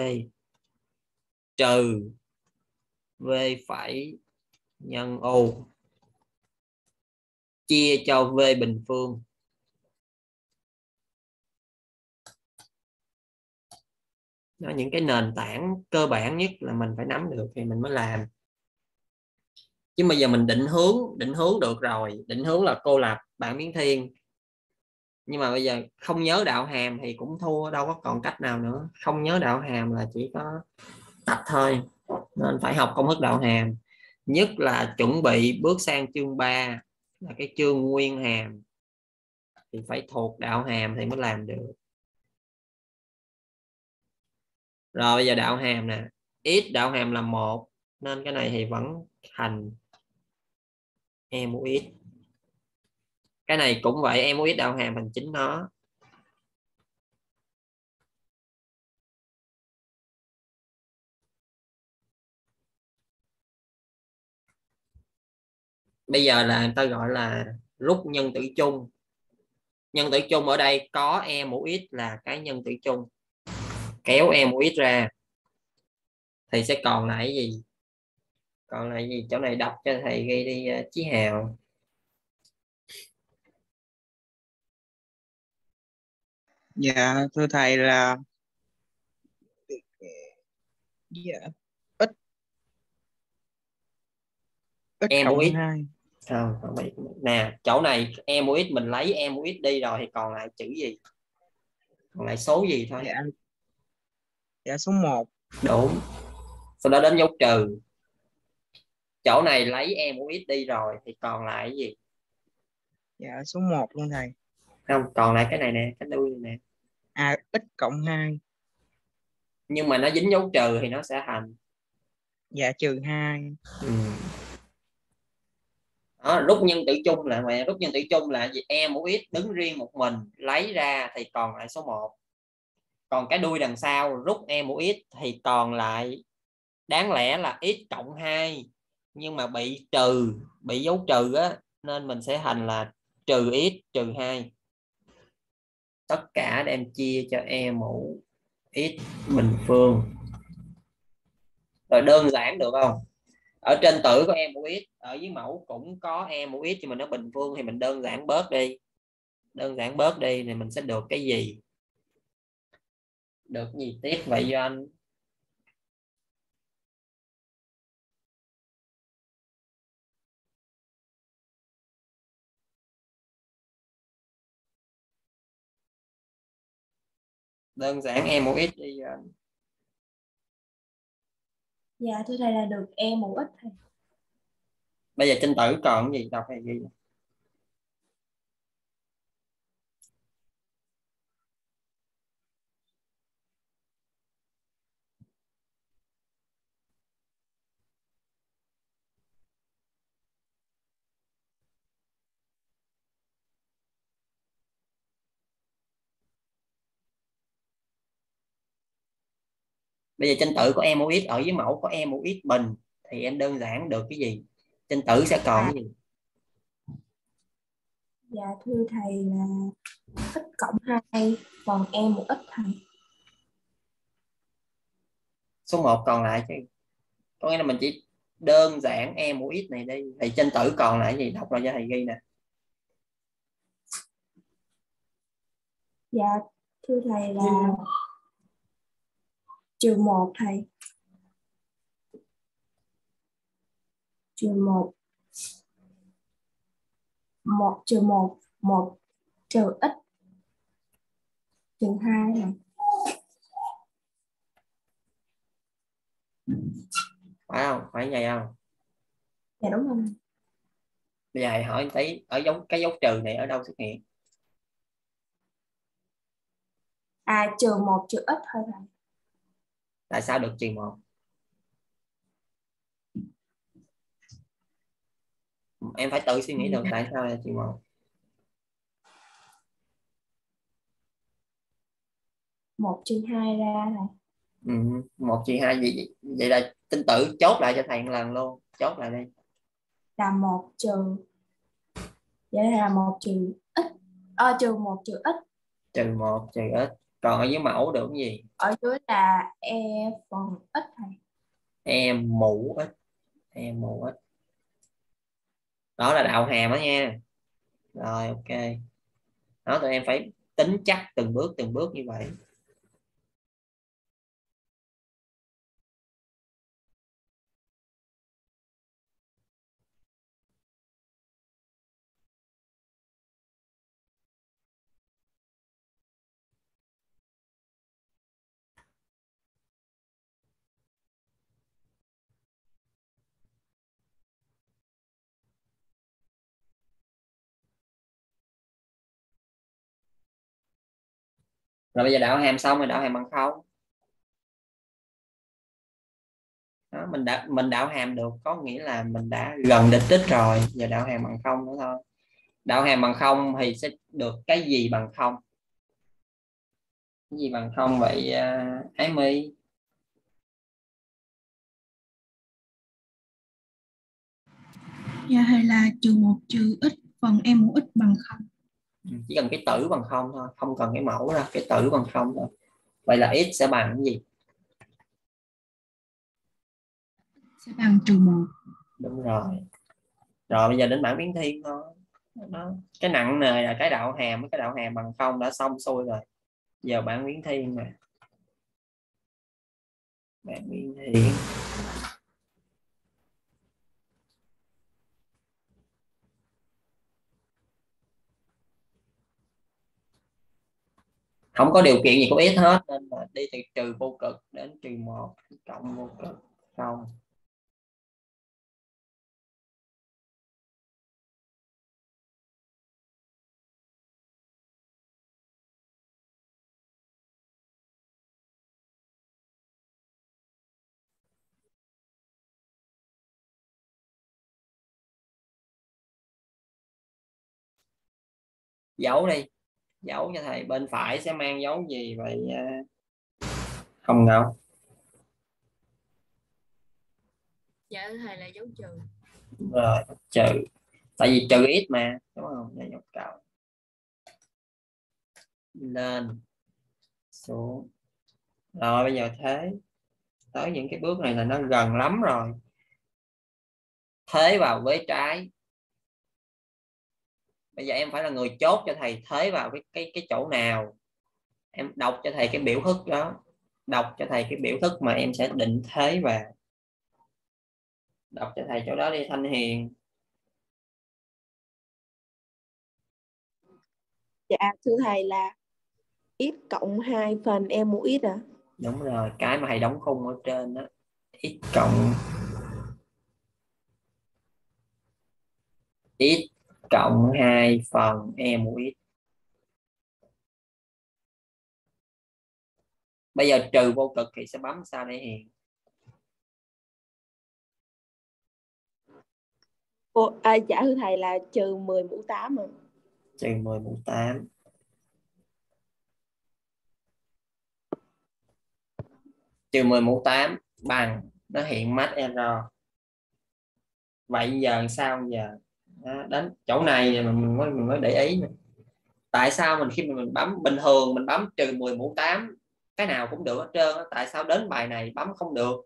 trừ v phẩy nhân u chia cho v bình phương. Đó, những cái nền tảng cơ bản nhất là mình phải nắm được thì mình mới làm. Chứ bây giờ mình định hướng định hướng được rồi, định hướng là cô lập bảng biến thiên, nhưng mà bây giờ không nhớ đạo hàm thì cũng thua, đâu có còn cách nào nữa. Không nhớ đạo hàm là chỉ có tập thôi, nên phải học công thức đạo hàm. Nhất là chuẩn bị bước sang chương ba là cái chương nguyên hàm thì phải thuộc đạo hàm thì mới làm được. Rồi bây giờ đạo hàm nè, x đạo hàm là một nên cái này thì vẫn thành e mũ x. Cái này cũng vậy, e mũ x đạo hàm thành chính nó. Bây giờ là người ta gọi là rút nhân tử chung. Nhân tử chung ở đây có e mũ x là cái nhân tử chung, kéo e mũ x ra thì sẽ còn lại cái gì? Còn lại gì? Chỗ này đọc cho thầy ghi đi uh, Chí Hào. Dạ thưa thầy là dạ ít ít E mũ cộng x hai. không, không phải. Nè chỗ này e mũ x mình lấy e mũ x đi rồi thì còn lại chữ gì? Còn lại số gì thôi? Dạ dạ số một. Đúng. Sau đó đến dấu trừ. Chỗ này lấy e mũ x đi rồi thì còn lại cái gì? Dạ số một luôn thầy. Không, còn lại cái này nè, cái đuôi này nè. À ít cộng hai. Nhưng mà nó dính dấu trừ thì nó sẽ thành Dạ trừ hai. ừ. Đó, rút nhân tử chung là mẹ rút nhân tử chung là gì? E mũ x đứng riêng một mình lấy ra thì còn lại số một. Còn cái đuôi đằng sau rút e mũ x thì còn lại đáng lẽ là x cộng hai, nhưng mà bị trừ, bị dấu trừ á, nên mình sẽ thành là trừ x trừ hai. Tất cả đem chia cho e mũ x bình phương. Rồi đơn giản được không? Ở trên tử có e mũ x, ở dưới mẫu cũng có e mũ x, nhưng mà nó bình phương thì mình đơn giản bớt đi. Đơn giản bớt đi thì mình sẽ được cái gì? Được gì tiếp vậy do anh? Đơn giản e mũ x đi. Dạ thưa thầy là được e mũ x thầy. Bây giờ trên tử còn cái gì? Đọc hay ghi? Bây giờ trên tử có e mũ x, ở dưới mẫu có e mũ x bình thì em đơn giản được cái gì? Trên tử sẽ còn cái gì? Dạ thưa thầy là x cộng hai còn e mũ x thầy. Số một còn lại chứ. Có nghĩa là mình chỉ đơn giản e mũ x này đi thì trên tử còn lại cái gì? Đọc ra cho thầy ghi nè. Dạ thưa thầy là trừ một thầy. Trừ một. Một trừ một. Một trừ x trừ hai này. Phải không? Phải vậy không? Dạ đúng không? Bây giờ thầy hỏi tí, ở dấu cái dấu trừ này ở đâu xuất hiện? À trừ một trừ x thôi thầy. Tại sao được trừ một? Em phải tự suy nghĩ được tại sao là trừ một. Một trừ hai ra này. Ừ, một trừ hai gì? Vậy là tinh tử chốt lại cho thầy một lần luôn. Chốt lại đi. Là một trừ. Vậy là một trừ x. À, trừ một trừ x. Trừ một trừ x. Còn ở dưới mẫu được cái gì? Ở dưới là e phần x thầy. E mũ x. E mũ x. Đó là đạo hàm đó nha. Rồi ok. Đó tụi em phải tính chắc từng bước từng bước như vậy. Rồi bây giờ đạo hàm xong rồi đạo hàm bằng không. Đó, mình đã mình đạo hàm được có nghĩa là mình đã gần định tích rồi, giờ đạo hàm bằng không nữa thôi. Đạo hàm bằng không thì sẽ được cái gì bằng không? Cái gì bằng không vậy uh, Ái My? Dạ thầy là trừ một trừ x phần e mũ x bằng không. Chỉ cần cái tử bằng không thôi, không cần cái mẫu ra, cái tử bằng không thôi. Vậy là x sẽ bằng cái gì? Sẽ bằng trừ một. Đúng rồi. Rồi bây giờ đến bảng biến thiên thôi. Đó. Cái nặng nề là cái đạo hàm với cái đạo hàm bằng không đã xong xuôi rồi. Giờ bảng biến thiên nè. Bảng biến thiên. Không có điều kiện gì của x hết nên là đi từ trừ vô cực đến trừ một cộng vô cực không. Dấu đi, dấu cho thầy bên phải sẽ mang dấu gì vậy Hồng Ngọc? Dạ thầy là dấu trừ. Rồi trừ, tại vì trừ x mà đúng không? Đây dấu cộng lên xuống. Rồi bây giờ thế tới những cái bước này là nó gần lắm rồi. Thế vào vế trái. Bây giờ em phải là người chốt cho thầy thế vào cái cái cái chỗ nào. Em đọc cho thầy cái biểu thức đó, đọc cho thầy cái biểu thức mà em sẽ định thế vào. Đọc cho thầy chỗ đó đi Thanh Hiền. Dạ thưa thầy là x cộng hai phần e mũ x à? Đúng rồi, cái mà thầy đóng khung ở trên đó. X cộng x cộng hai phần e mũ x. Bây giờ trừ vô cực thì sẽ bấm sao để Hiền? Ô, à, dạ thưa thầy là trừ mười mũ tám à? Trừ mười mũ tám. Trừ mười mũ tám bằng, nó hiện math error. Vậy giờ sao giờ? Đó, đến chỗ này mình mới mình mới để ý này. Tại sao mình khi mà mình bấm bình thường mình bấm trừ mười mũ tám cái nào cũng được hết trơn, tại sao đến bài này bấm không được?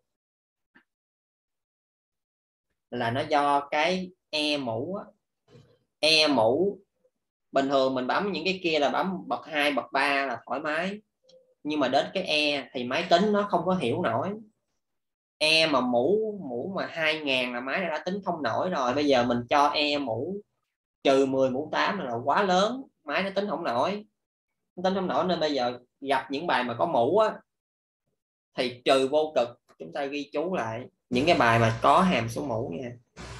Là nó do cái e mũ e mũ bình thường mình bấm những cái kia là bấm bậc hai bậc ba là thoải mái, nhưng mà đến cái e thì máy tính nó không có hiểu nổi. E mà mũ mũ mà hai ngàn là máy đã tính không nổi rồi, bây giờ mình cho e mũ trừ mười mũ tám là quá lớn, máy nó tính không nổi, tính không nổi nên bây giờ gặp những bài mà có mũ á thì trừ vô cực. Chúng ta ghi chú lại những cái bài mà có hàm số mũ nha.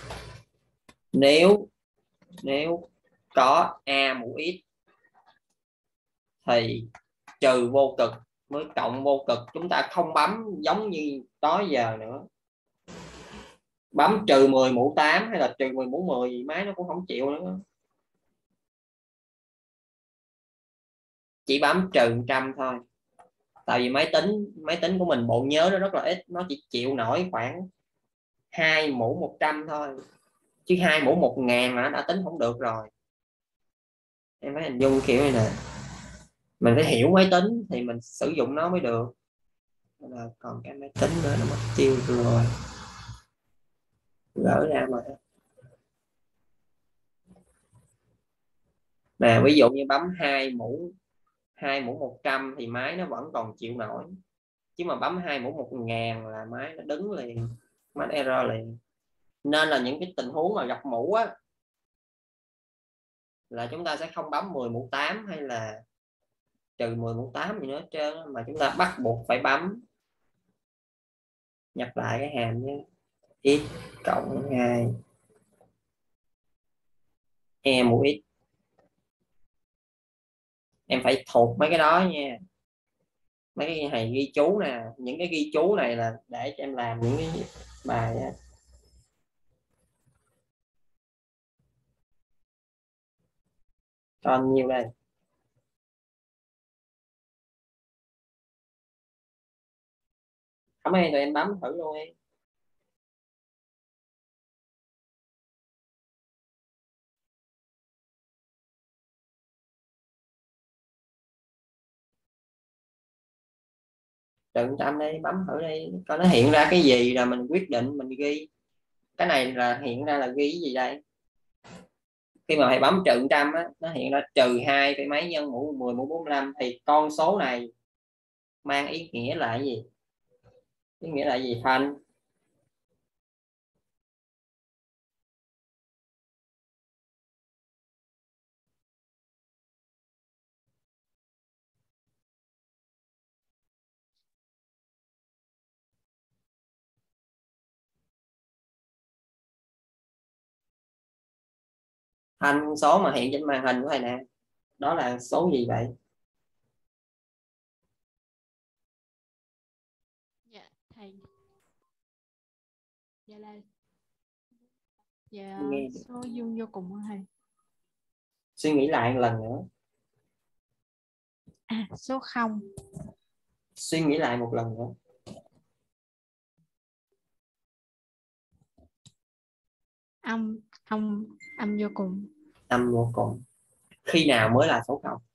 Nếu nếu có a mũ x thì trừ vô cực mới cộng vô cực. Chúng ta không bấm giống như đó giờ nữa, bấm trừ mười mũ tám hay là trừ mười mũ mười gì máy nó cũng không chịu nữa, chỉ bấm trừ một trăm thôi. Tại vì máy tính máy tính của mình bộ nhớ nó rất là ít, nó chỉ chịu nổi khoảng hai mũ một trăm thôi, chứ hai mũ một ngàn là nó đã tính không được rồi. Em phải hình dung kiểu này nè, mình phải hiểu máy tính thì mình sử dụng nó mới được. Là còn cái máy tính nữa nó mất tiêu rồi, gỡ ra mà nè. Ví dụ như bấm hai mũ hai mũ một trăm thì máy nó vẫn còn chịu nổi, chứ mà bấm hai mũ một ngàn là máy nó đứng liền, máy error liền. Nên là những cái tình huống mà gặp mũ á là chúng ta sẽ không bấm mười mũ tám hay là trừ mười mũ tám gì nữa hết trơn, mà chúng ta bắt buộc phải bấm. Nhập lại cái hàm nhé, x cộng hai e mũ x. Em phải thuộc mấy cái đó nha, mấy cái này ghi chú nè, những cái ghi chú này là để cho em làm những cái bài á. Cho nhiêu đây? Không hay tụi em bấm thử luôn đi. trừ trăm đi, bấm thử đi coi nó hiện ra cái gì rồi mình quyết định mình ghi. Cái này là hiện ra là ghi cái gì đây? Khi mà thầy bấm trừ trăm á, nó hiện ra trừ hai phẩy mấy nhân mũ mười mũ bốn mươi lăm, thì con số này mang ý nghĩa là cái gì? Ý nghĩa là gì Thanh? Thanh, số mà hiện trên màn hình của thầy nè, đó là số gì vậy? Dạ thầy. Dạ là dạ Nghe. số dương vô cùng hả thầy? Suy nghĩ lại một lần nữa. À, số không. Suy nghĩ lại một lần nữa. Âm âm âm vô cùng. Âm vô cùng. Khi nào mới là số không?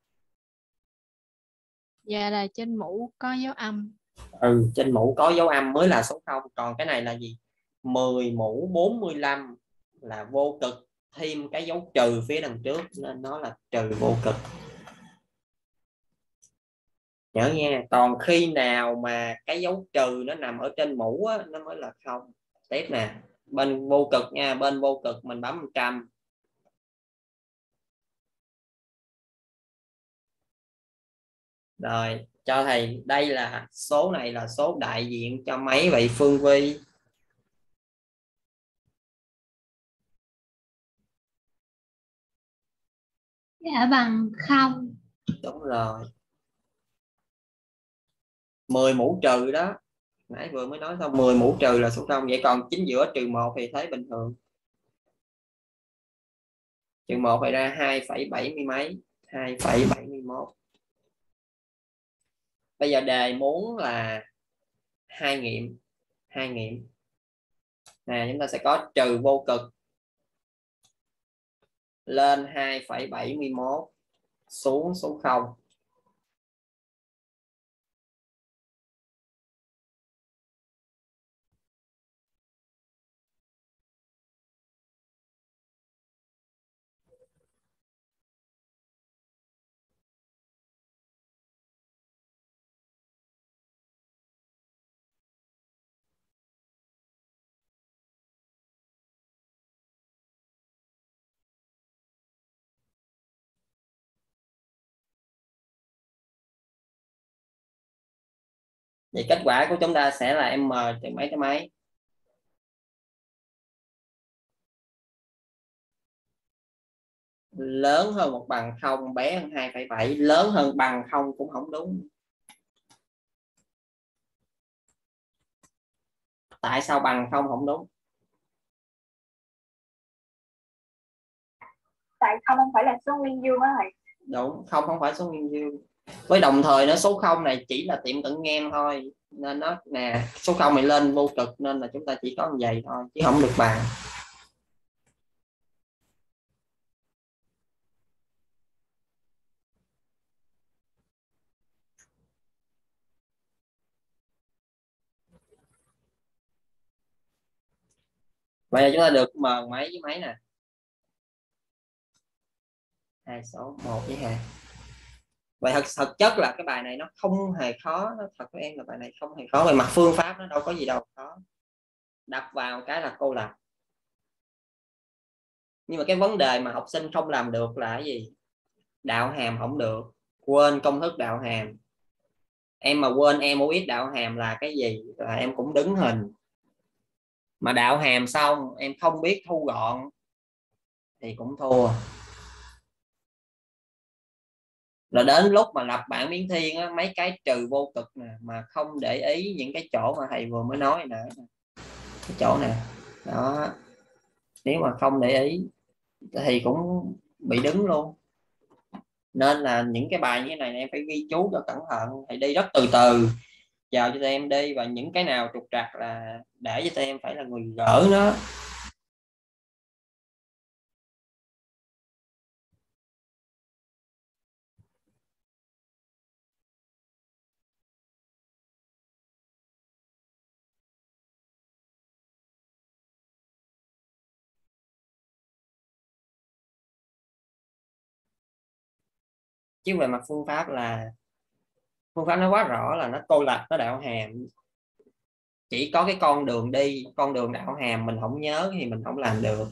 Dạ là trên mũ có dấu âm. Ừ, trên mũ có dấu âm mới là số không. Còn cái này là gì? mười mũ bốn mươi lăm là vô cực, thêm cái dấu trừ phía đằng trước nên nó là trừ vô cực. Nhớ nha. Còn khi nào mà cái dấu trừ nó nằm ở trên mũ á, nó mới là không. Tiếp nè, bên vô cực nha, bên vô cực mình bấm một trăm. Rồi cho thầy, đây là số này là số đại diện cho mấy vậy Phương Vi? Dạ bằng không. Đúng rồi. mười mũ trừ đó, nãy vừa mới nói xong, mười mũ trừ là số không. Vậy còn chính giữa trừ một thì thấy bình thường. Trừ một phải ra hai phẩy bảy mươi mấy, hai phẩy bảy mươi mốt. Bây giờ đề muốn là hai nghiệm, hai nghiệm nè, chúng ta sẽ có trừ vô cực lên hai phẩy bảy mươi mốt xuống số không. Vậy kết quả của chúng ta sẽ là m trừ mấy cái mấy? Lớn hơn một bằng không, bé hơn hai phẩy bảy. Lớn hơn bằng không cũng không đúng. Tại sao bằng không không đúng? Tại không không phải là số nguyên dương á thầy. Đúng, không không phải số nguyên dương. Với đồng thời nó số không này chỉ là tiệm cận ngang thôi, nên nó nè, số không này lên vô cực nên là chúng ta chỉ có như vậy thôi chứ không được bằng. Vậy là chúng ta được m mấy với mấy nè? Hai số, một với hai. Vậy thật thực chất là cái bài này nó không hề khó, nó thật với em là bài này không hề khó. Về mặt phương pháp nó đâu có gì đâu khó. Đập vào cái là cô làm. Nhưng mà cái vấn đề mà học sinh không làm được là cái gì? Đạo hàm không được, quên công thức đạo hàm. Em mà quên em u x đạo hàm là cái gì là em cũng đứng hình. Mà đạo hàm xong em không biết thu gọn thì cũng thua. Là đến lúc mà lập bảng biến thiên á, mấy cái trừ vô cực nè mà không để ý những cái chỗ mà thầy vừa mới nói nè, cái chỗ nè đó, nếu mà không để ý thì cũng bị đứng luôn. Nên là những cái bài như thế này em phải ghi chú cho cẩn thận, thầy đi rất từ từ chờ cho em đi, và những cái nào trục trặc là để cho em phải là người gỡ nó. chứ về mặt phương pháp là phương pháp nó quá rõ là nó cô lập, nó đạo hàm. Chỉ có cái con đường đi, con đường đạo hàm mình không nhớ thì mình không làm được.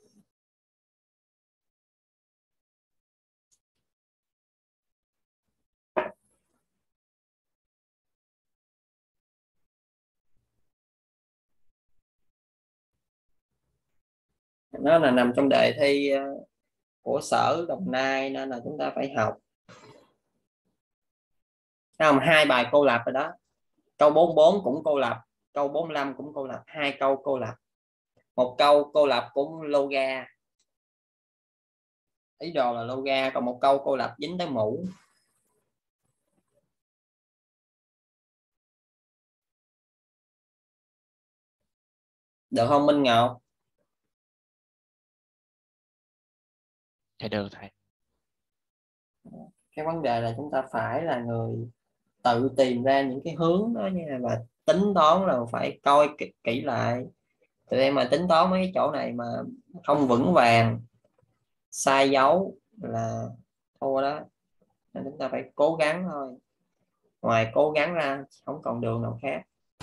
Nó là nằm trong đề thi của Sở Đồng Nai nên là chúng ta phải học. Không, hai bài cô lập rồi đó. Câu bốn mươi bốn cũng cô lập, câu bốn mươi lăm cũng cô lập, hai câu cô lập. Một câu cô lập cũng loga, ý đồ là loga, còn một câu cô lập dính tới mũ. Được không Minh Ngọc? Dạ được thầy. Cái vấn đề là chúng ta phải là người tự tìm ra những cái hướng đó nha, và tính toán là phải coi kỹ, kỹ lại. Tụi em mà tính toán mấy cái chỗ này mà không vững vàng, sai dấu là thua đó. Nên chúng ta phải cố gắng thôi, ngoài cố gắng ra không còn đường nào khác.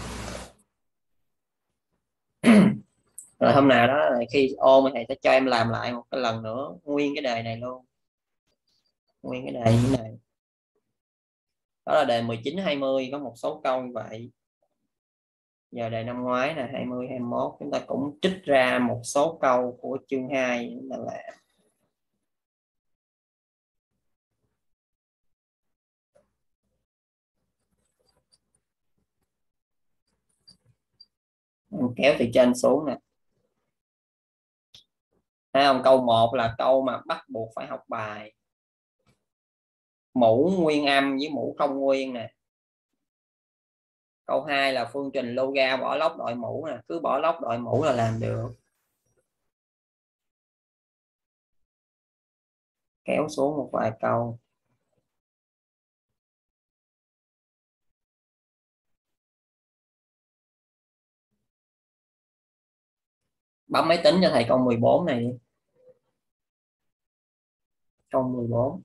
Rồi hôm nào đó khi ôn thầy sẽ cho em làm lại một cái lần nữa nguyên cái đề này luôn, nguyên cái đề như thế này. Đó là đề mười chín hai mươi, có một số câu như vậy. Giờ đề năm ngoái là hai mươi hai mươi mốt, chúng ta cũng trích ra một số câu của chương hai là làm. Kéo từ trên xuống nè. Thấy không? Câu một là câu mà bắt buộc phải học bài. Mũ nguyên âm với mũ không nguyên nè. Câu hai là phương trình loga bỏ lốc đội mũ nè, cứ bỏ lốc đội mũ là làm được. Kéo xuống một vài câu. Bấm máy tính cho thầy câu mười bốn này đi. Câu mười bốn.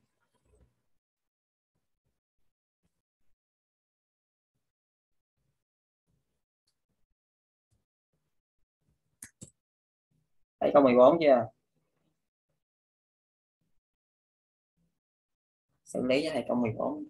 Thấy câu mười bốn chưa? Xử lý cho thầy câu mười bốn.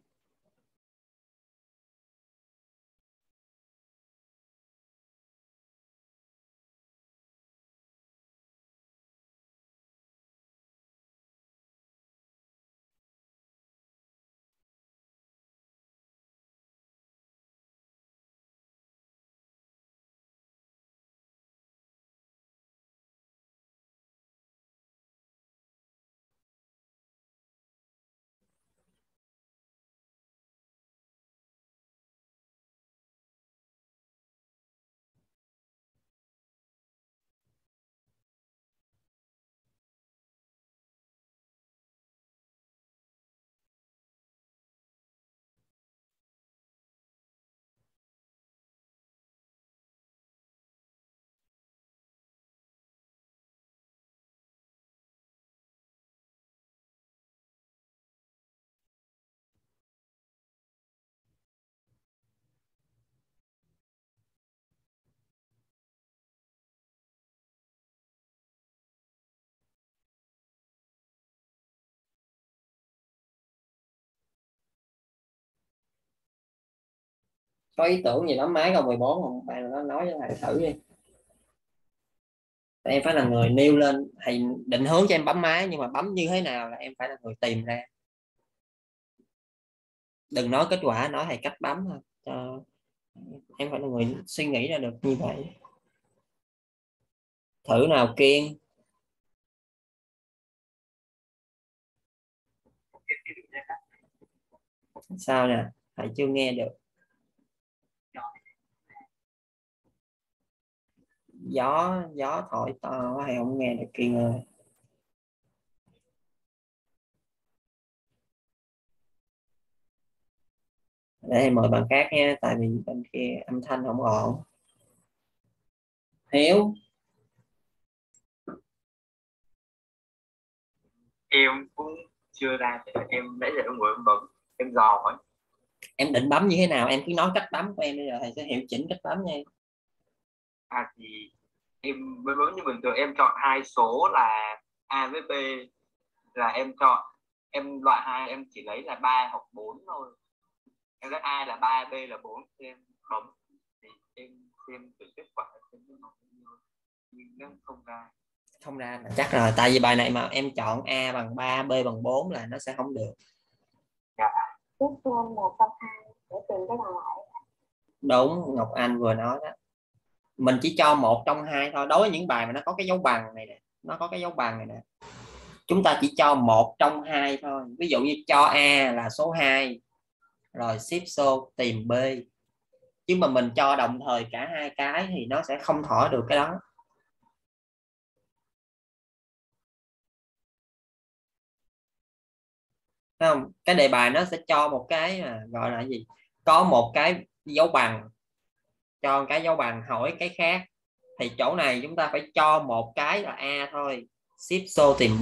Có ý tưởng gì bấm máy câu mười bốn không? Bạn nó nói cho thầy thử đi. Em phải là người nêu lên, thầy định hướng cho em bấm máy, nhưng mà bấm như thế nào là em phải là người tìm ra. Đừng nói kết quả, nói thầy cách bấm thôi. Cho em phải là người suy nghĩ ra được như vậy. Thử nào Kiên. Sao nè, thầy chưa nghe được. Gió gió thổi to quá, thầy không nghe được Kiên ơi. Để thầy mời bạn khác nha, tại vì bên kia âm thanh không ổn. Hiếu. Em cũng chưa ra thì em nãy giờ em ngồi em bấm em dò ấy. Em định bấm như thế nào em cứ nói cách bấm của em bây giờ thầy sẽ hiệu chỉnh cách bấm nha em. À thì em mới bấm như bình thường, em chọn hai số là A với B, là em chọn em loại hai em chỉ lấy là ba hoặc bốn thôi. Em lấy A là ba, B là bốn thì em bấm thì em xem từ kết quả xem nó bao nhiêu, nhưng nó không ra. Không ra là chắc rồi, tại vì bài này mà em chọn A bằng ba, B bằng bốn là nó sẽ không được. Dạ. Tiếp theo một trong hai để tìm cái còn lại. Đúng, Ngọc Anh vừa nói đó, mình chỉ cho một trong hai thôi. Đối với những bài mà nó có cái dấu bằng này nè, nó có cái dấu bằng này nè, chúng ta chỉ cho một trong hai thôi. Ví dụ như cho A là số hai rồi ship số tìm B, chứ mà mình cho đồng thời cả hai cái thì nó sẽ không thỏa được cái đó. Thấy không? Cái đề bài nó sẽ cho một cái mà gọi là gì, có một cái dấu bằng, cho cái dấu bằng hỏi cái khác, thì chỗ này chúng ta phải cho một cái là A thôi, ship số tìm B.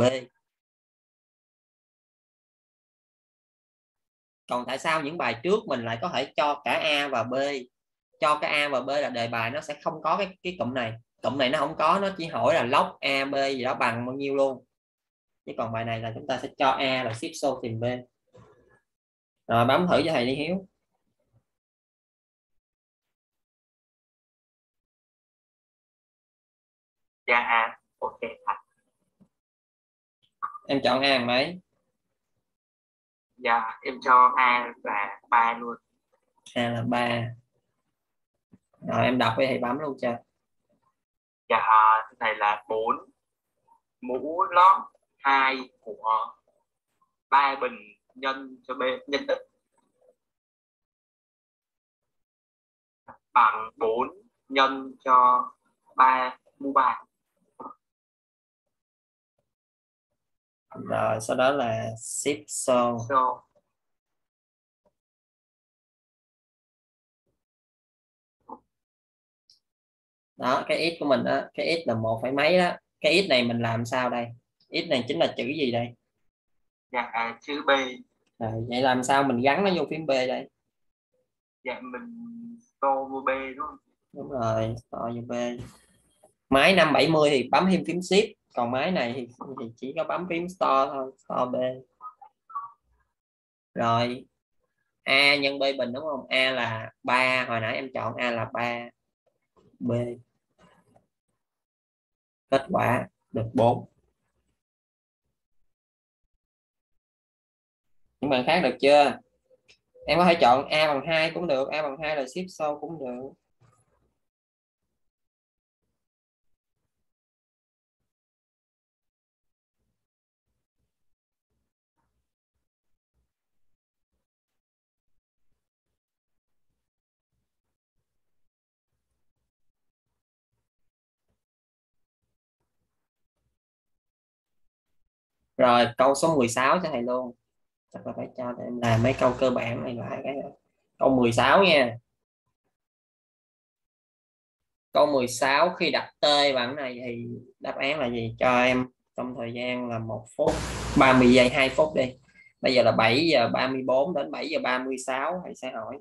Còn tại sao những bài trước mình lại có thể cho cả A và B? Cho cái A và B là đề bài nó sẽ không có cái cái cụm này, cụm này nó không có, nó chỉ hỏi là log A B gì đó bằng bao nhiêu luôn. Chứ còn bài này là chúng ta sẽ cho A là ship số tìm B. Rồi bấm thử cho thầy đi Hiếu. Dạ A, ok thầy. Em chọn A bằng mấy? Dạ em cho A là ba luôn. A là ba. Rồi em đọc với thầy bấm luôn cho. Dạ này là bốn mũ lót hai của ba bình nhân cho B nhân x bằng bốn nhân cho ba mũ ba. Rồi sau đó là ship số. So, đó cái x của mình đó, cái x là một phẩy mấy đó, cái x này mình làm sao đây? X này chính là chữ gì đây? dạ à, chữ B. Rồi, vậy làm sao mình gắn nó vô phím B đây? Dạ mình tô vô B đúng không? Đúng rồi, to vô B. Máy năm bảy mươi thì bấm thêm phím shift, còn máy này thì, thì chỉ có bấm phím store thôi, store B. Rồi A nhân B bình đúng không? A là ba, hồi nãy em chọn A là ba, B. Kết quả được bốn. Những bạn khác được chưa? Em có thể chọn A bằng hai cũng được, A bằng hai là ship sau cũng được. Rồi câu số mười sáu cho thầy luôn. Chắc là phải cho em làm mấy câu cơ bản này lại cái câu mười sáu nha. Câu mười sáu khi đặt t bằng này thì đáp án là gì? Cho em trong thời gian là một phút ba mươi giây, hai phút đi. Bây giờ là bảy giờ ba mươi bốn đến bảy giờ ba mươi sáu, thầy sẽ hỏi.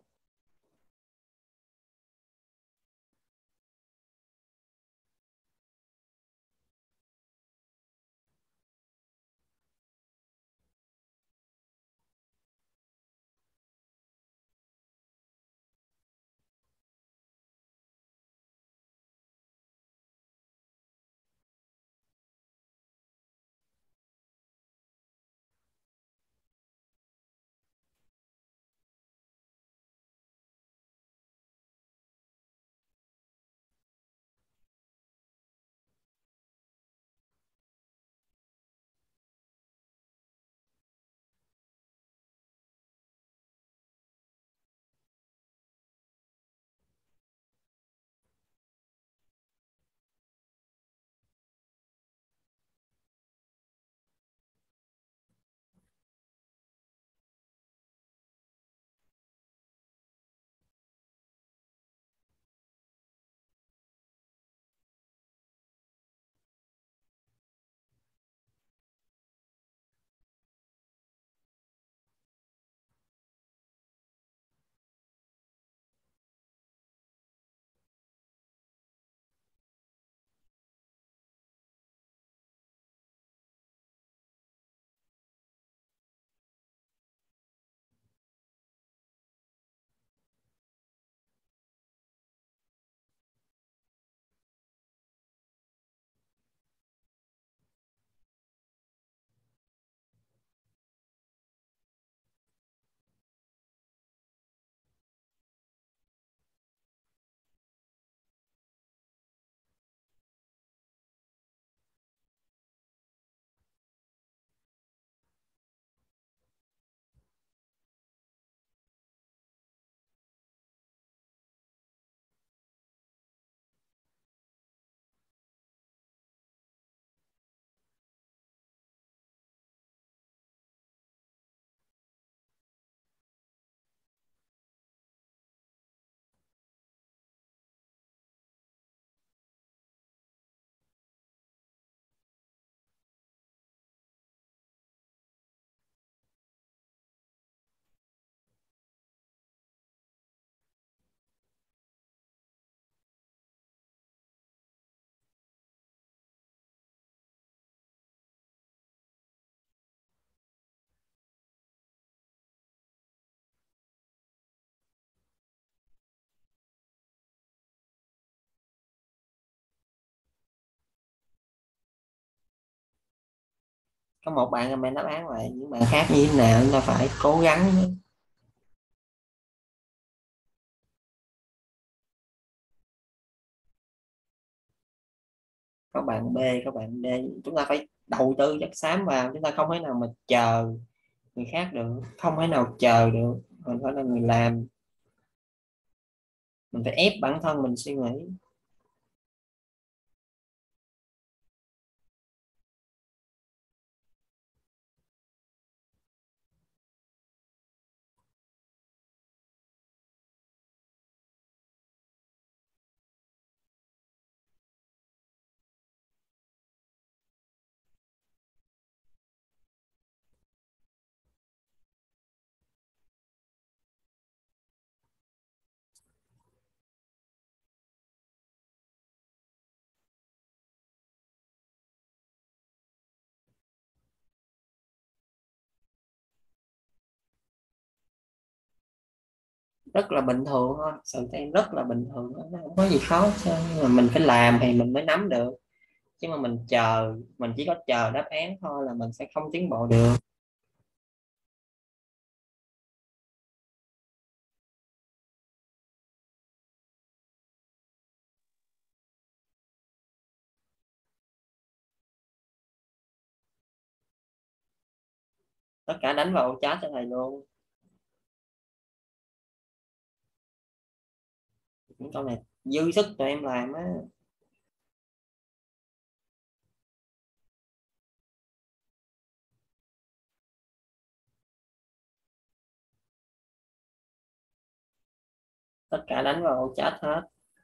Có một bạn comment đáp án vậy, những bạn khác như thế nào chúng ta phải cố gắng. Các bạn B, các bạn D, chúng ta phải đầu tư chất xám vào, chúng ta không thể nào mà chờ người khác được, không thể nào chờ được, mình phải là người làm, mình phải ép bản thân mình suy nghĩ. Rất là bình thường thôi, sự em rất là bình thường thôi, nó không có gì khó chứ. Nhưng mà mình phải làm thì mình mới nắm được, chứ mà mình chờ, mình chỉ có chờ đáp án thôi là mình sẽ không tiến bộ được. Tất cả đánh vào chat cho thầy luôn. Những câu này dư sức tụi em làm á. Tất cả đánh vào chat hết.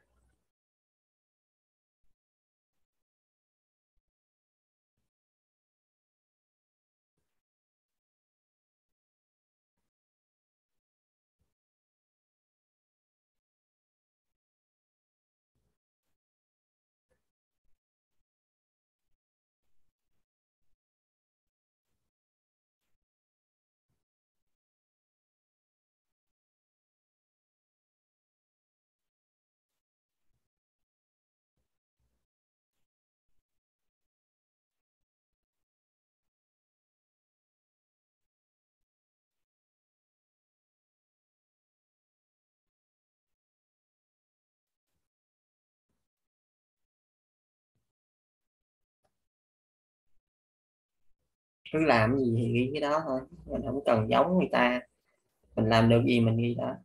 Cứ làm gì thì ghi cái đó thôi, mình không cần giống người ta, mình làm được gì mình ghi đó.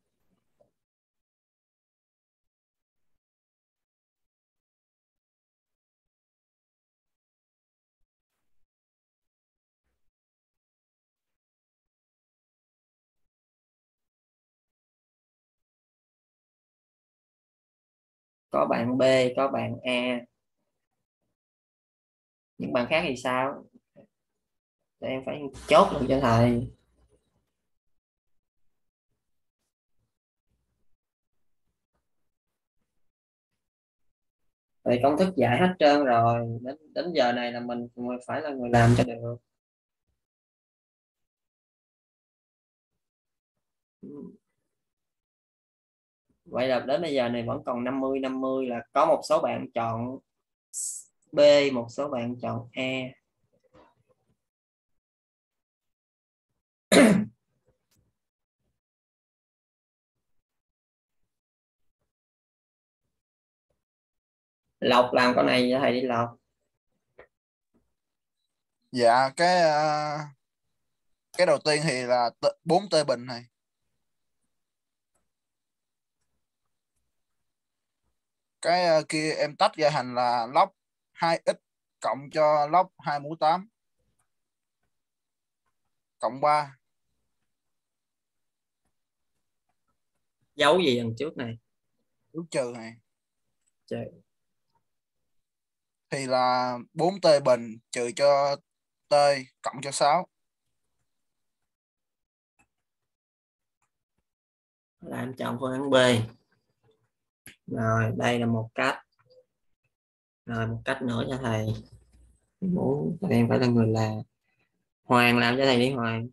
Có bạn B, có bạn A, những bạn khác thì sao? Tụi em phải chốt được cho thầy. Vậy công thức giải hết trơn rồi, đến đến giờ này là mình phải là người làm cho được. Vậy là đến bây giờ này vẫn còn năm mươi năm mươi, là có một số bạn chọn B, một số bạn chọn A. Lộc làm con này cho thầy đi Lộc. Dạ cái ờ, cái đầu tiên thì là bốn t bình này. Cái ờ, kia em tách ra thành là log hai x cộng cho log hai mũ tám cộng ba. Dấu gì đằng trước này? Dấu trừ này. Trừ. Thì là bốn t bình trừ cho t cộng cho sáu. Là em chọn phương án B. Rồi đây là một cách. Rồi một cách nữa cho thầy. Muốn em phải là người làm. Hoàng làm cho thầy đi Hoàng.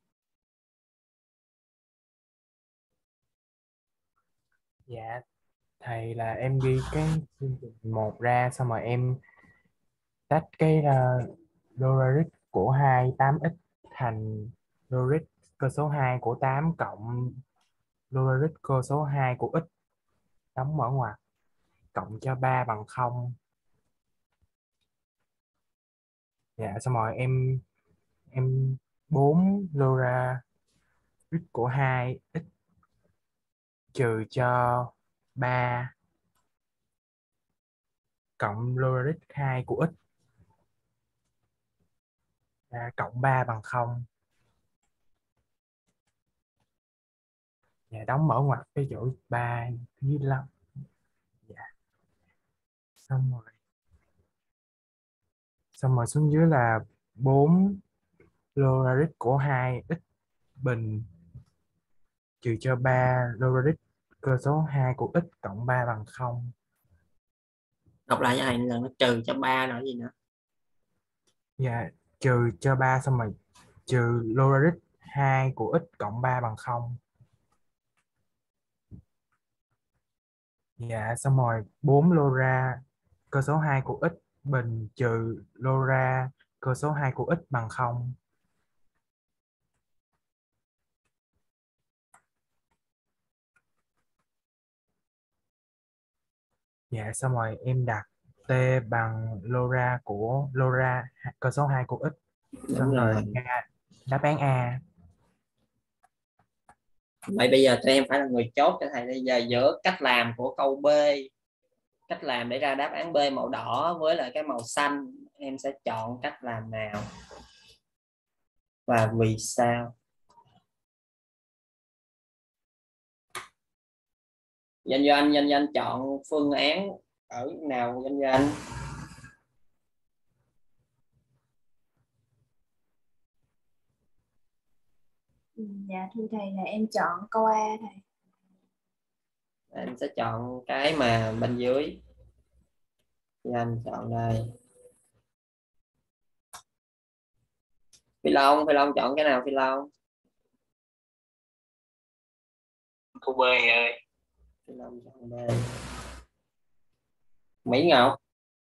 Dạ thầy, là em ghi cái chương trình một ra, xong rồi em tách cái uh, logarit của hai tám x thành logarit cơ số hai của tám cộng logarit cơ số hai của x đóng mở ngoặc cộng cho ba bằng không. Dạ xong rồi em em bốn logarit của hai x trừ cho ba cộng logarit hai của x à, cộng ba bằng không. Dạ, đóng mở ngoặc cái chỗ ba dưới năm. Dạ. Xong rồi. Xong rồi xuống dưới là bốn logarit của hai x bình trừ cho ba logarit cơ số hai của x cộng ba bằng không. Đọc lại cho thầy là nó trừ cho ba là gì nữa? Dạ, trừ cho ba xong rồi trừ logarit hai của x cộng ba bằng không. Dạ, xong rồi bốn lora cơ số hai của x bình trừ lora cơ số hai của x bằng không. Dạ, xong rồi em đặt t bằng lora của lora cơ số hai của x. Xong Đúng rồi rồi. A, đáp án A. Vậy bây giờ tụi em phải là người chốt cho thầy. Bây giờ giữa cách làm của câu B, cách làm để ra đáp án B màu đỏ với lại cái màu xanh, em sẽ chọn cách làm nào và vì sao? Danh Doanh, Danh Doanh chọn phương án ở nào Danh Doanh? Dạ thưa thầy là em chọn câu A thầy. Em sẽ chọn cái mà bên dưới. Danh chọn đây. Phi Long, Phi Long chọn cái nào Phi Long? Câu B ơi. Phi Long chọn B. Mỹ Ngọc.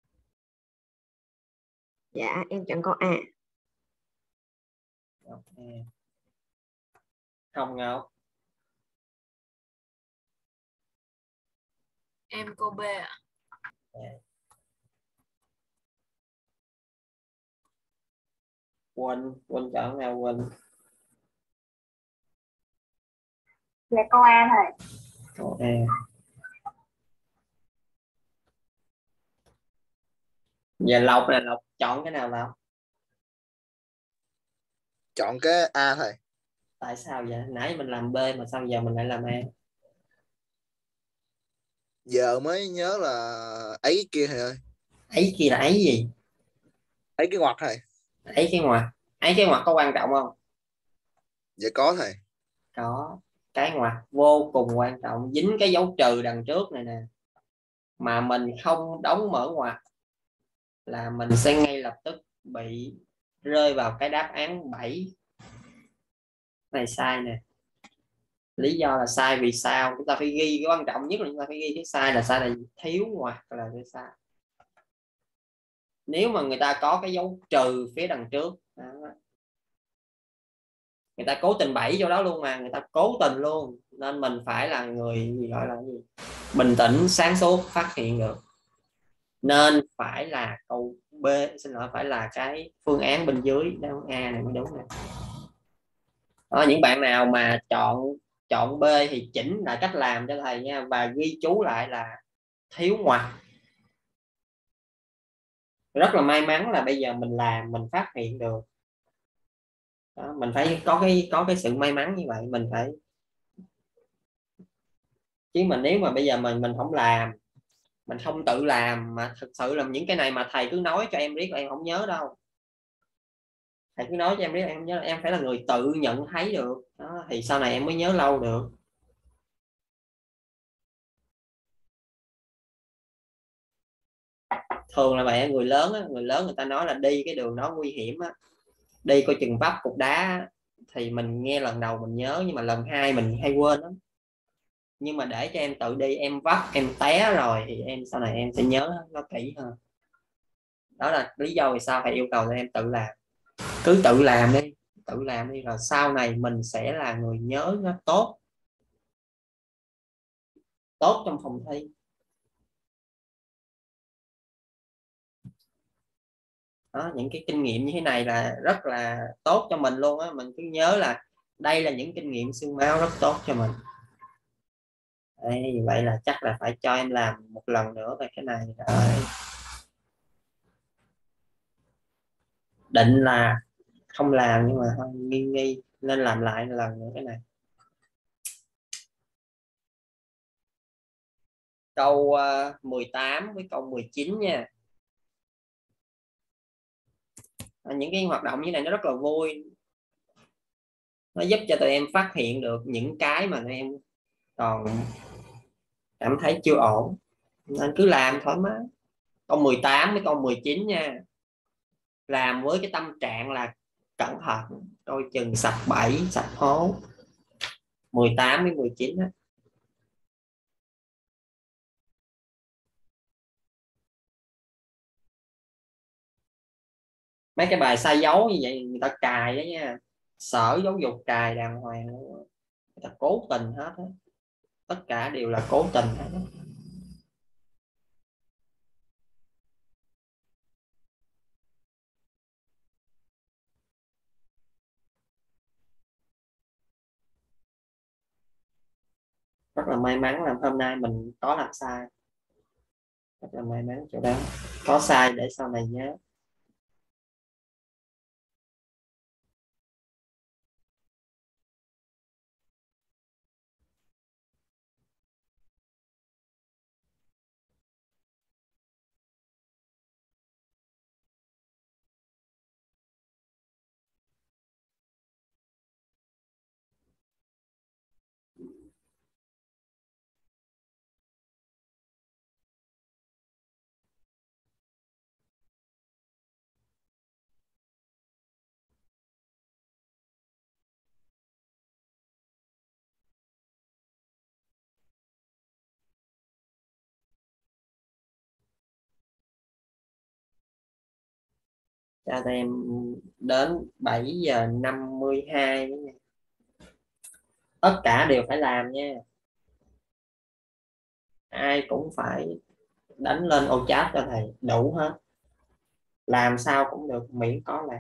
Dạ em chọn câu A. Okay. Hồng Ngọc. Em câu B ạ. Okay. Quỳnh, Quỳnh chọn nào Quỳnh? Là câu A thầy. Câu A. Giờ Lộc là Lộc chọn cái nào Lộc? Chọn cái A thầy. Tại sao vậy? Nãy mình làm B mà sao giờ mình lại làm A? Giờ mới nhớ là ấy kia thầy ơi. Ấy kia là ấy gì? Ấy cái ngoặc thầy. Ấy cái ngoặc. Ấy cái ngoặc có quan trọng không? Dạ có thầy. Có. Cái ngoặc vô cùng quan trọng, dính cái dấu trừ đằng trước này nè, mà mình không đóng mở ngoặc là mình sẽ ngay lập tức bị rơi vào cái đáp án bảy này sai nè. Lý do là sai vì sao? Chúng ta phải ghi cái quan trọng nhất là chúng ta phải ghi cái sai là sai là thiếu ngoặc là cái sai. Nếu mà người ta có cái dấu trừ phía đằng trước đó, người ta cố tình bẫy vô đó luôn mà, người ta cố tình luôn, nên mình phải là người gì gọi là gì? Bình tĩnh sáng suốt phát hiện được, nên phải là câu B, xin lỗi, phải là cái phương án bên dưới đáp án A này mới đúng nè. Đó, những bạn nào mà chọn chọn B thì chỉnh lại cách làm cho thầy nha, và ghi chú lại là thiếu ngoặc. Rất là may mắn là bây giờ mình làm mình phát hiện được. Đó, mình phải có cái có cái sự may mắn như vậy, mình phải, chứ mà nếu mà bây giờ mình mình không làm, mình không tự làm mà thực sự là những cái này mà thầy cứ nói cho em biết là em không nhớ đâu. Thầy cứ nói cho em biết em nhớ, em phải là người tự nhận thấy được đó, thì sau này em mới nhớ lâu được. Thường là vậy, người lớn á, người lớn người ta nói là đi cái đường đó nguy hiểm á, đi coi chừng vấp cục đá, thì mình nghe lần đầu mình nhớ, nhưng mà lần hai mình hay quên lắm. Nhưng mà để cho em tự đi, em vấp em té rồi thì em sau này em sẽ nhớ nó kỹ hơn. Đó là lý do vì sao phải yêu cầu cho em tự làm. cứ tự làm đi, tự làm đi rồi sau này mình sẽ là người nhớ nó tốt tốt trong phòng thi. Đó, những cái kinh nghiệm như thế này là rất là tốt cho mình luôn á, mình cứ nhớ là đây là những kinh nghiệm xương máu rất tốt cho mình. Đây, vậy là chắc là phải cho em làm một lần nữa về cái này rồi. Định là không làm nhưng mà hơi nghi nghi nên làm lại lần nữa cái này. Câu uh, mười tám với câu mười chín nha. À, những cái hoạt động như này nó rất là vui, nó giúp cho tụi em phát hiện được những cái mà tụi em còn cảm thấy chưa ổn, nên cứ làm thoải mái. Câu mười tám với câu mười chín nha, làm với cái tâm trạng là cẩn thận, đôi chừng sập bẫy sập hố. Mười tám với mười chín á. Mấy cái bài sai dấu như vậy người ta cài đó nha, Sở Giáo dục cài đàng hoàng, người ta cố tình hết á, tất cả đều là cố tình hết đó. Rất là may mắn là hôm nay mình có làm sai, rất là may mắn chỗ đó, có sai để sau này nhớ. Cho em đến bảy giờ năm mươi hai, tất cả đều phải làm nha, ai cũng phải đánh lên ô chat cho thầy đủ hết, làm sao cũng được miễn có làm.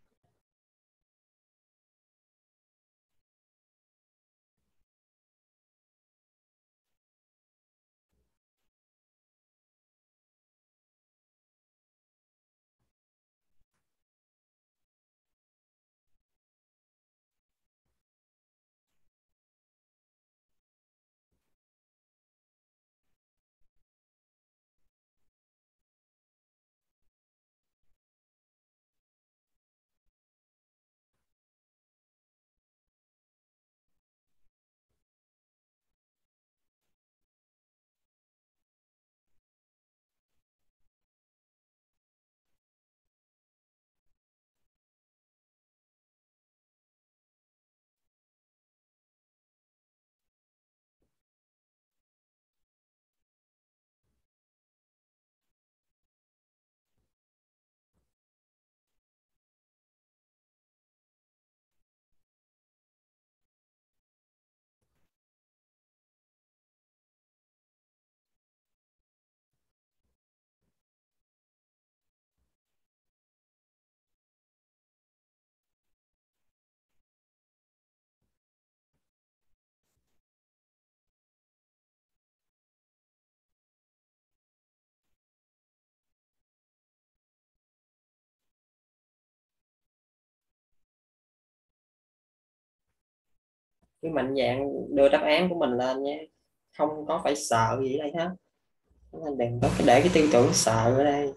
Cứ mạnh dạn đưa đáp án của mình lên nhé, không có phải sợ gì đây hết, đừng có để cái tư tưởng sợ ở đây.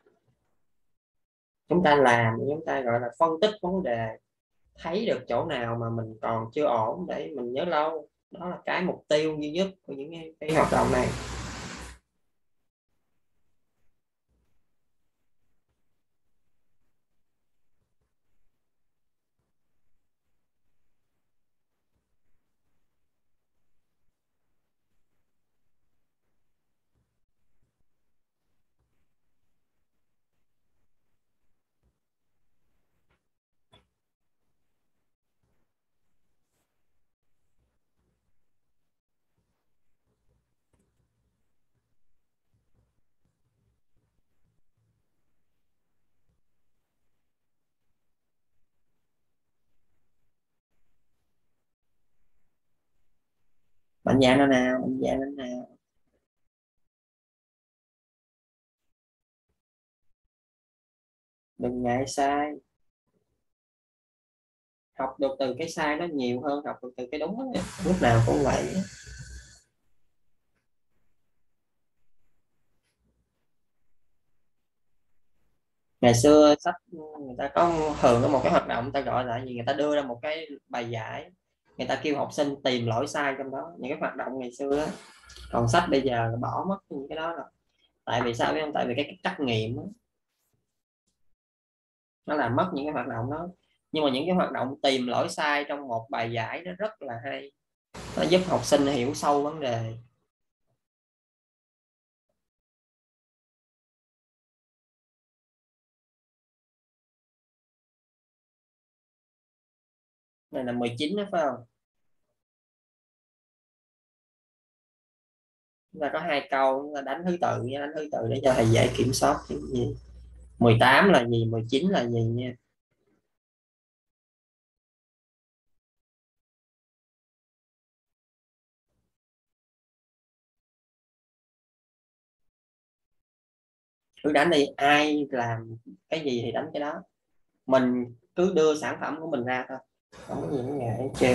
Chúng ta làm, chúng ta gọi là phân tích vấn đề, thấy được chỗ nào mà mình còn chưa ổn để mình nhớ lâu, đó là cái mục tiêu duy nhất của những cái, cái hoạt động này. Đánh giá nó nào, đánh giá nó nào. Đừng ngại sai. Học được từ cái sai nó nhiều hơn học được từ cái đúng đó. Lúc nào cũng vậy. Ngày xưa sách người ta có thường có một cái hoạt động người ta gọi là gì, người ta đưa ra một cái bài giải, người ta kêu học sinh tìm lỗi sai trong đó, những cái hoạt động ngày xưa đó. Còn sách bây giờ là bỏ mất những cái đó rồi. Tại vì sao biết không? Tại vì cái trắc nghiệm đó, nó làm mất những cái hoạt động đó. Nhưng mà những cái hoạt động tìm lỗi sai trong một bài giải nó rất là hay, nó giúp học sinh hiểu sâu vấn đề. Này là mười chín đó phải không? Chúng ta có hai câu, chúng ta đánh thứ tự nha, đánh thứ tự để cho thầy dễ kiểm soát cái gì. mười tám là gì, mười chín là gì nha. Cứ đánh đi, ai làm cái gì thì đánh cái đó, mình cứ đưa sản phẩm của mình ra thôi, không có gì ngại hết trơn.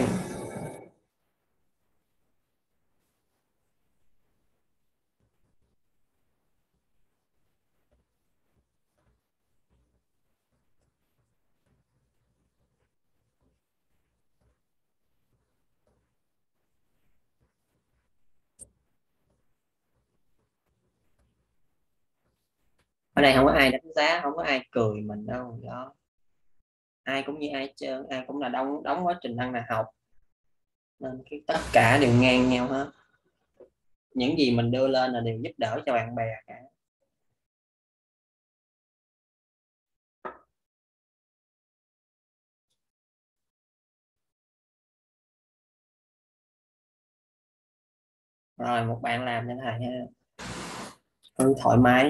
Ở đây không có ai đánh giá, không có ai cười mình đâu đó, ai cũng như ai hết trơn, ai cũng là đóng đóng quá trình đang là học, nên cái tất cả đều ngang nhau hết. Những gì mình đưa lên là đều giúp đỡ cho bạn bè cả. Rồi một bạn làm cho thầy ha, cứ thoải mái.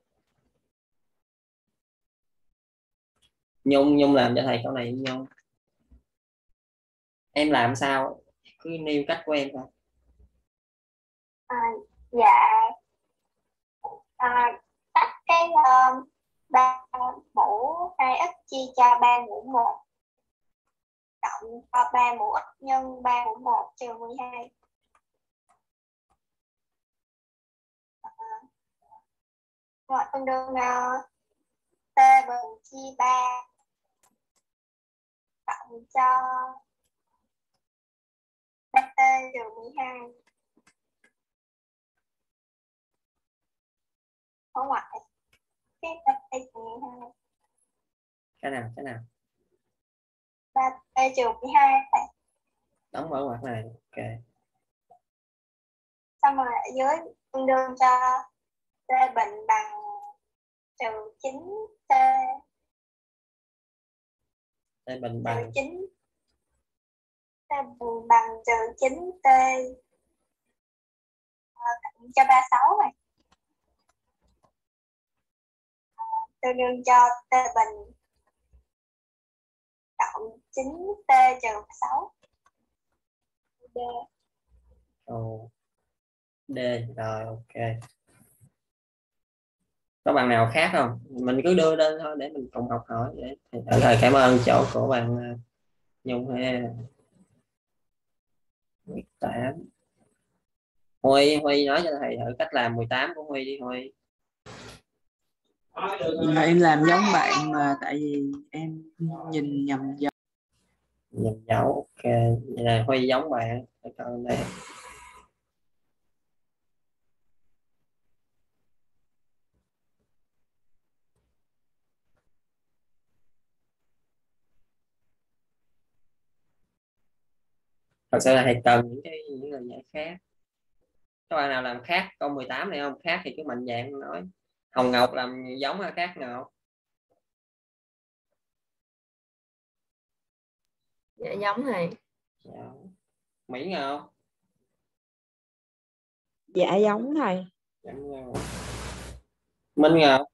Nhung Nhung làm cho thầy câu này. Nhung em làm sao cứ nêu cách của em thôi. À, dạ à, tắt cái uh, ba mũ hai x chia cho ba mũ một cộng cho ba mũ x nhân ba mũ một trừ mười hai. Gọi tương đương uh, t bằng chia ba cộng cho ba t trừ mười hai. Không ngoại cái ba t trừ mười hai. Cái nào cái nào? ba t trừ mười hai. Đóng mở ngoặc này. Ok. Xong rồi ở dưới tương đương cho t bình bằng trừ chín t. T bình bằng trừ chín. T bình bằng trừ chín t à, cộng cho ba mươi sáu này. À, tương đương cho t bình cộng chín t trừ sáu. D. Ồ. D rồi, ok. Có bạn nào khác không? Mình cứ đưa lên thôi để mình cùng học hỏi. Để thầy thầy cảm ơn chỗ của bạn Nhung ha. mười tám. Huy Huy nói cho thầy thử cách làm mười tám của Huy đi Huy. Dạ, em làm giống bạn mà tại vì em nhìn nhầm dấu. Nhìn dấu, ok. Vậy là Huy giống bạn. Còn đây. Thật sự là thầy cần những cái những lời giải khác. Các bạn nào làm khác câu mười tám này không? Khác thì cứ mạnh dạn nói. Hồng Ngọc làm giống hay khác nào? Dạ giống thầy. Dạ. Mỹ Ngọc. Dạ giống thầy. Giống. Minh Ngọc.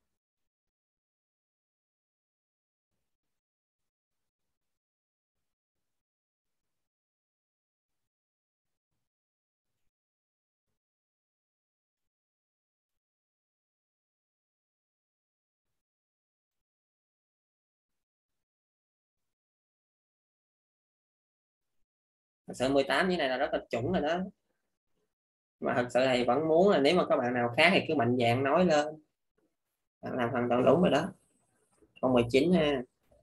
Thật sự mười tám như này là rất là chuẩn rồi đó, mà thật sự thầy vẫn muốn là nếu mà các bạn nào khác thì cứ mạnh dạn nói lên, bạn làm hoàn toàn đúng rồi đó. Câu mười chín ha.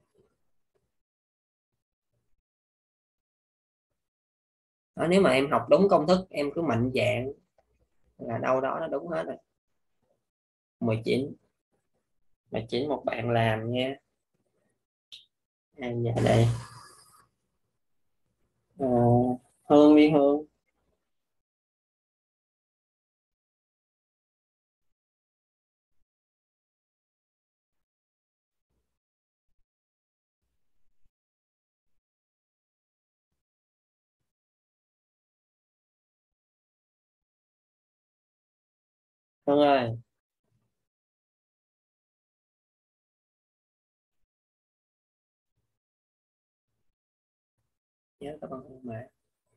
Đó, nếu mà em học đúng công thức em cứ mạnh dạn là đâu đó nó đúng hết rồi. mười chín mười chín một bạn làm nha. Em dạ đây. Ờ, Hương đi Hương. Hương ơi. Nhớ các bạn Hương mà.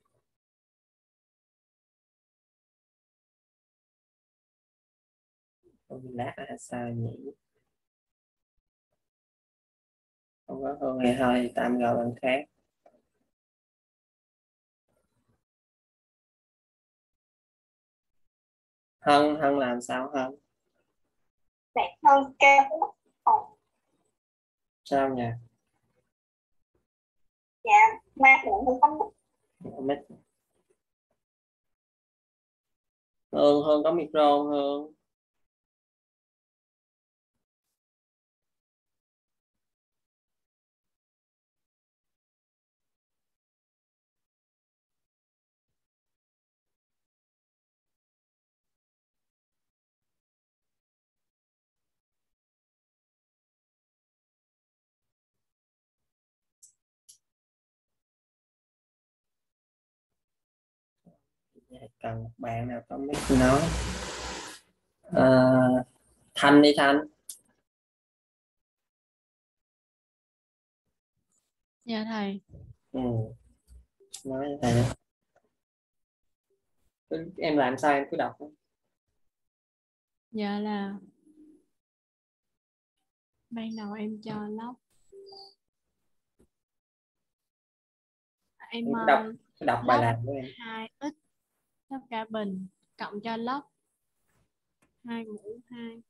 Không lát là sao nhỉ? Không có Hương hay thôi, tạm gọi bạn khác. Hân, Hân làm sao Hân? Bạn Hân kêu Sao nhỉ? dạ ba bốn không có Mic. Hương, Hương có micro không Hương? Cần một bạn nào có mic nói. À, Thanh đi Thanh. Dạ thầy. Ừ. Nói với thầy. Cứ- em làm sao em cứ đọc. Dạ là ban đầu em cho lóc em Em cứ đọc, ờ, cứ đọc bài lóc làm của em. hai x tất cả bình cộng cho lóc hai mũ hai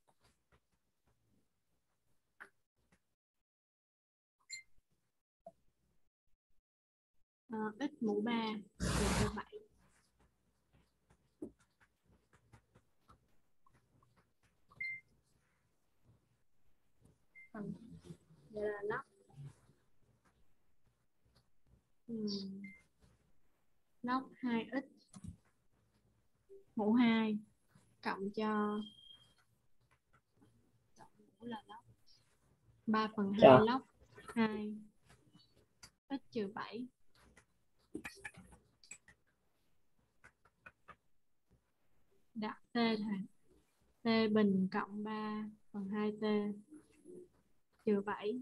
uh, x mũ ba trừ cho bảy. Vậy là lóc uhm. lóc hai x mũ hai cộng cho mũ là lóc ba phần hai Cho. lóc hai x trừ bảy. Đặt t thầy. T bình cộng ba phần hai t trừ bảy.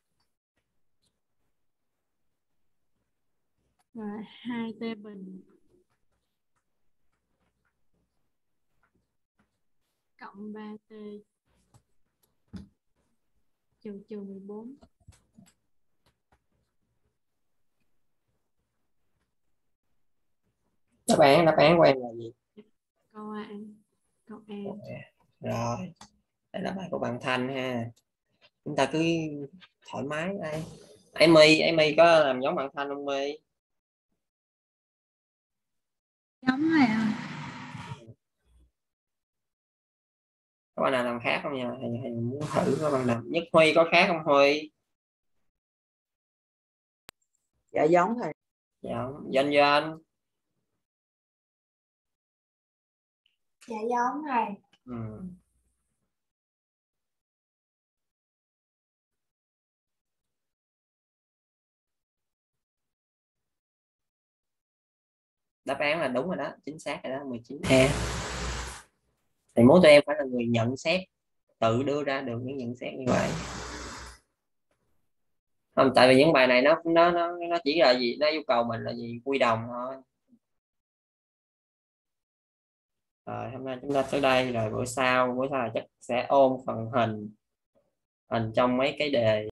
Rồi hai t bình cộng ba t trừ trừ mười bốn. Đáp án, đáp án của em là gì? Câu A. Câu A. Rồi. Đây là bài của bạn Thanh ha. Chúng ta cứ thoải mái đây. Amy, Amy có làm giống bạn Thanh không My? Giống thầy ơi. Có bạn nào làm khác không nha? Hay, hay muốn thử có bạn nào? Nhất Huy có khác không Huy? Dạ giống thầy. Giống. Doanh Doanh. Dạ giống thầy. Ừ. Đáp án là đúng rồi đó, chính xác rồi đó, mười chín E. Thì muốn tụi em phải là người nhận xét, tự đưa ra được những nhận xét như vậy. Không, tại vì những bài này nó nó nó nó chỉ là gì, nó yêu cầu mình là gì, quy đồng thôi. Rồi hôm nay chúng ta tới đây, rồi bữa sau bữa sau chắc sẽ ôn phần hình hình trong mấy cái đề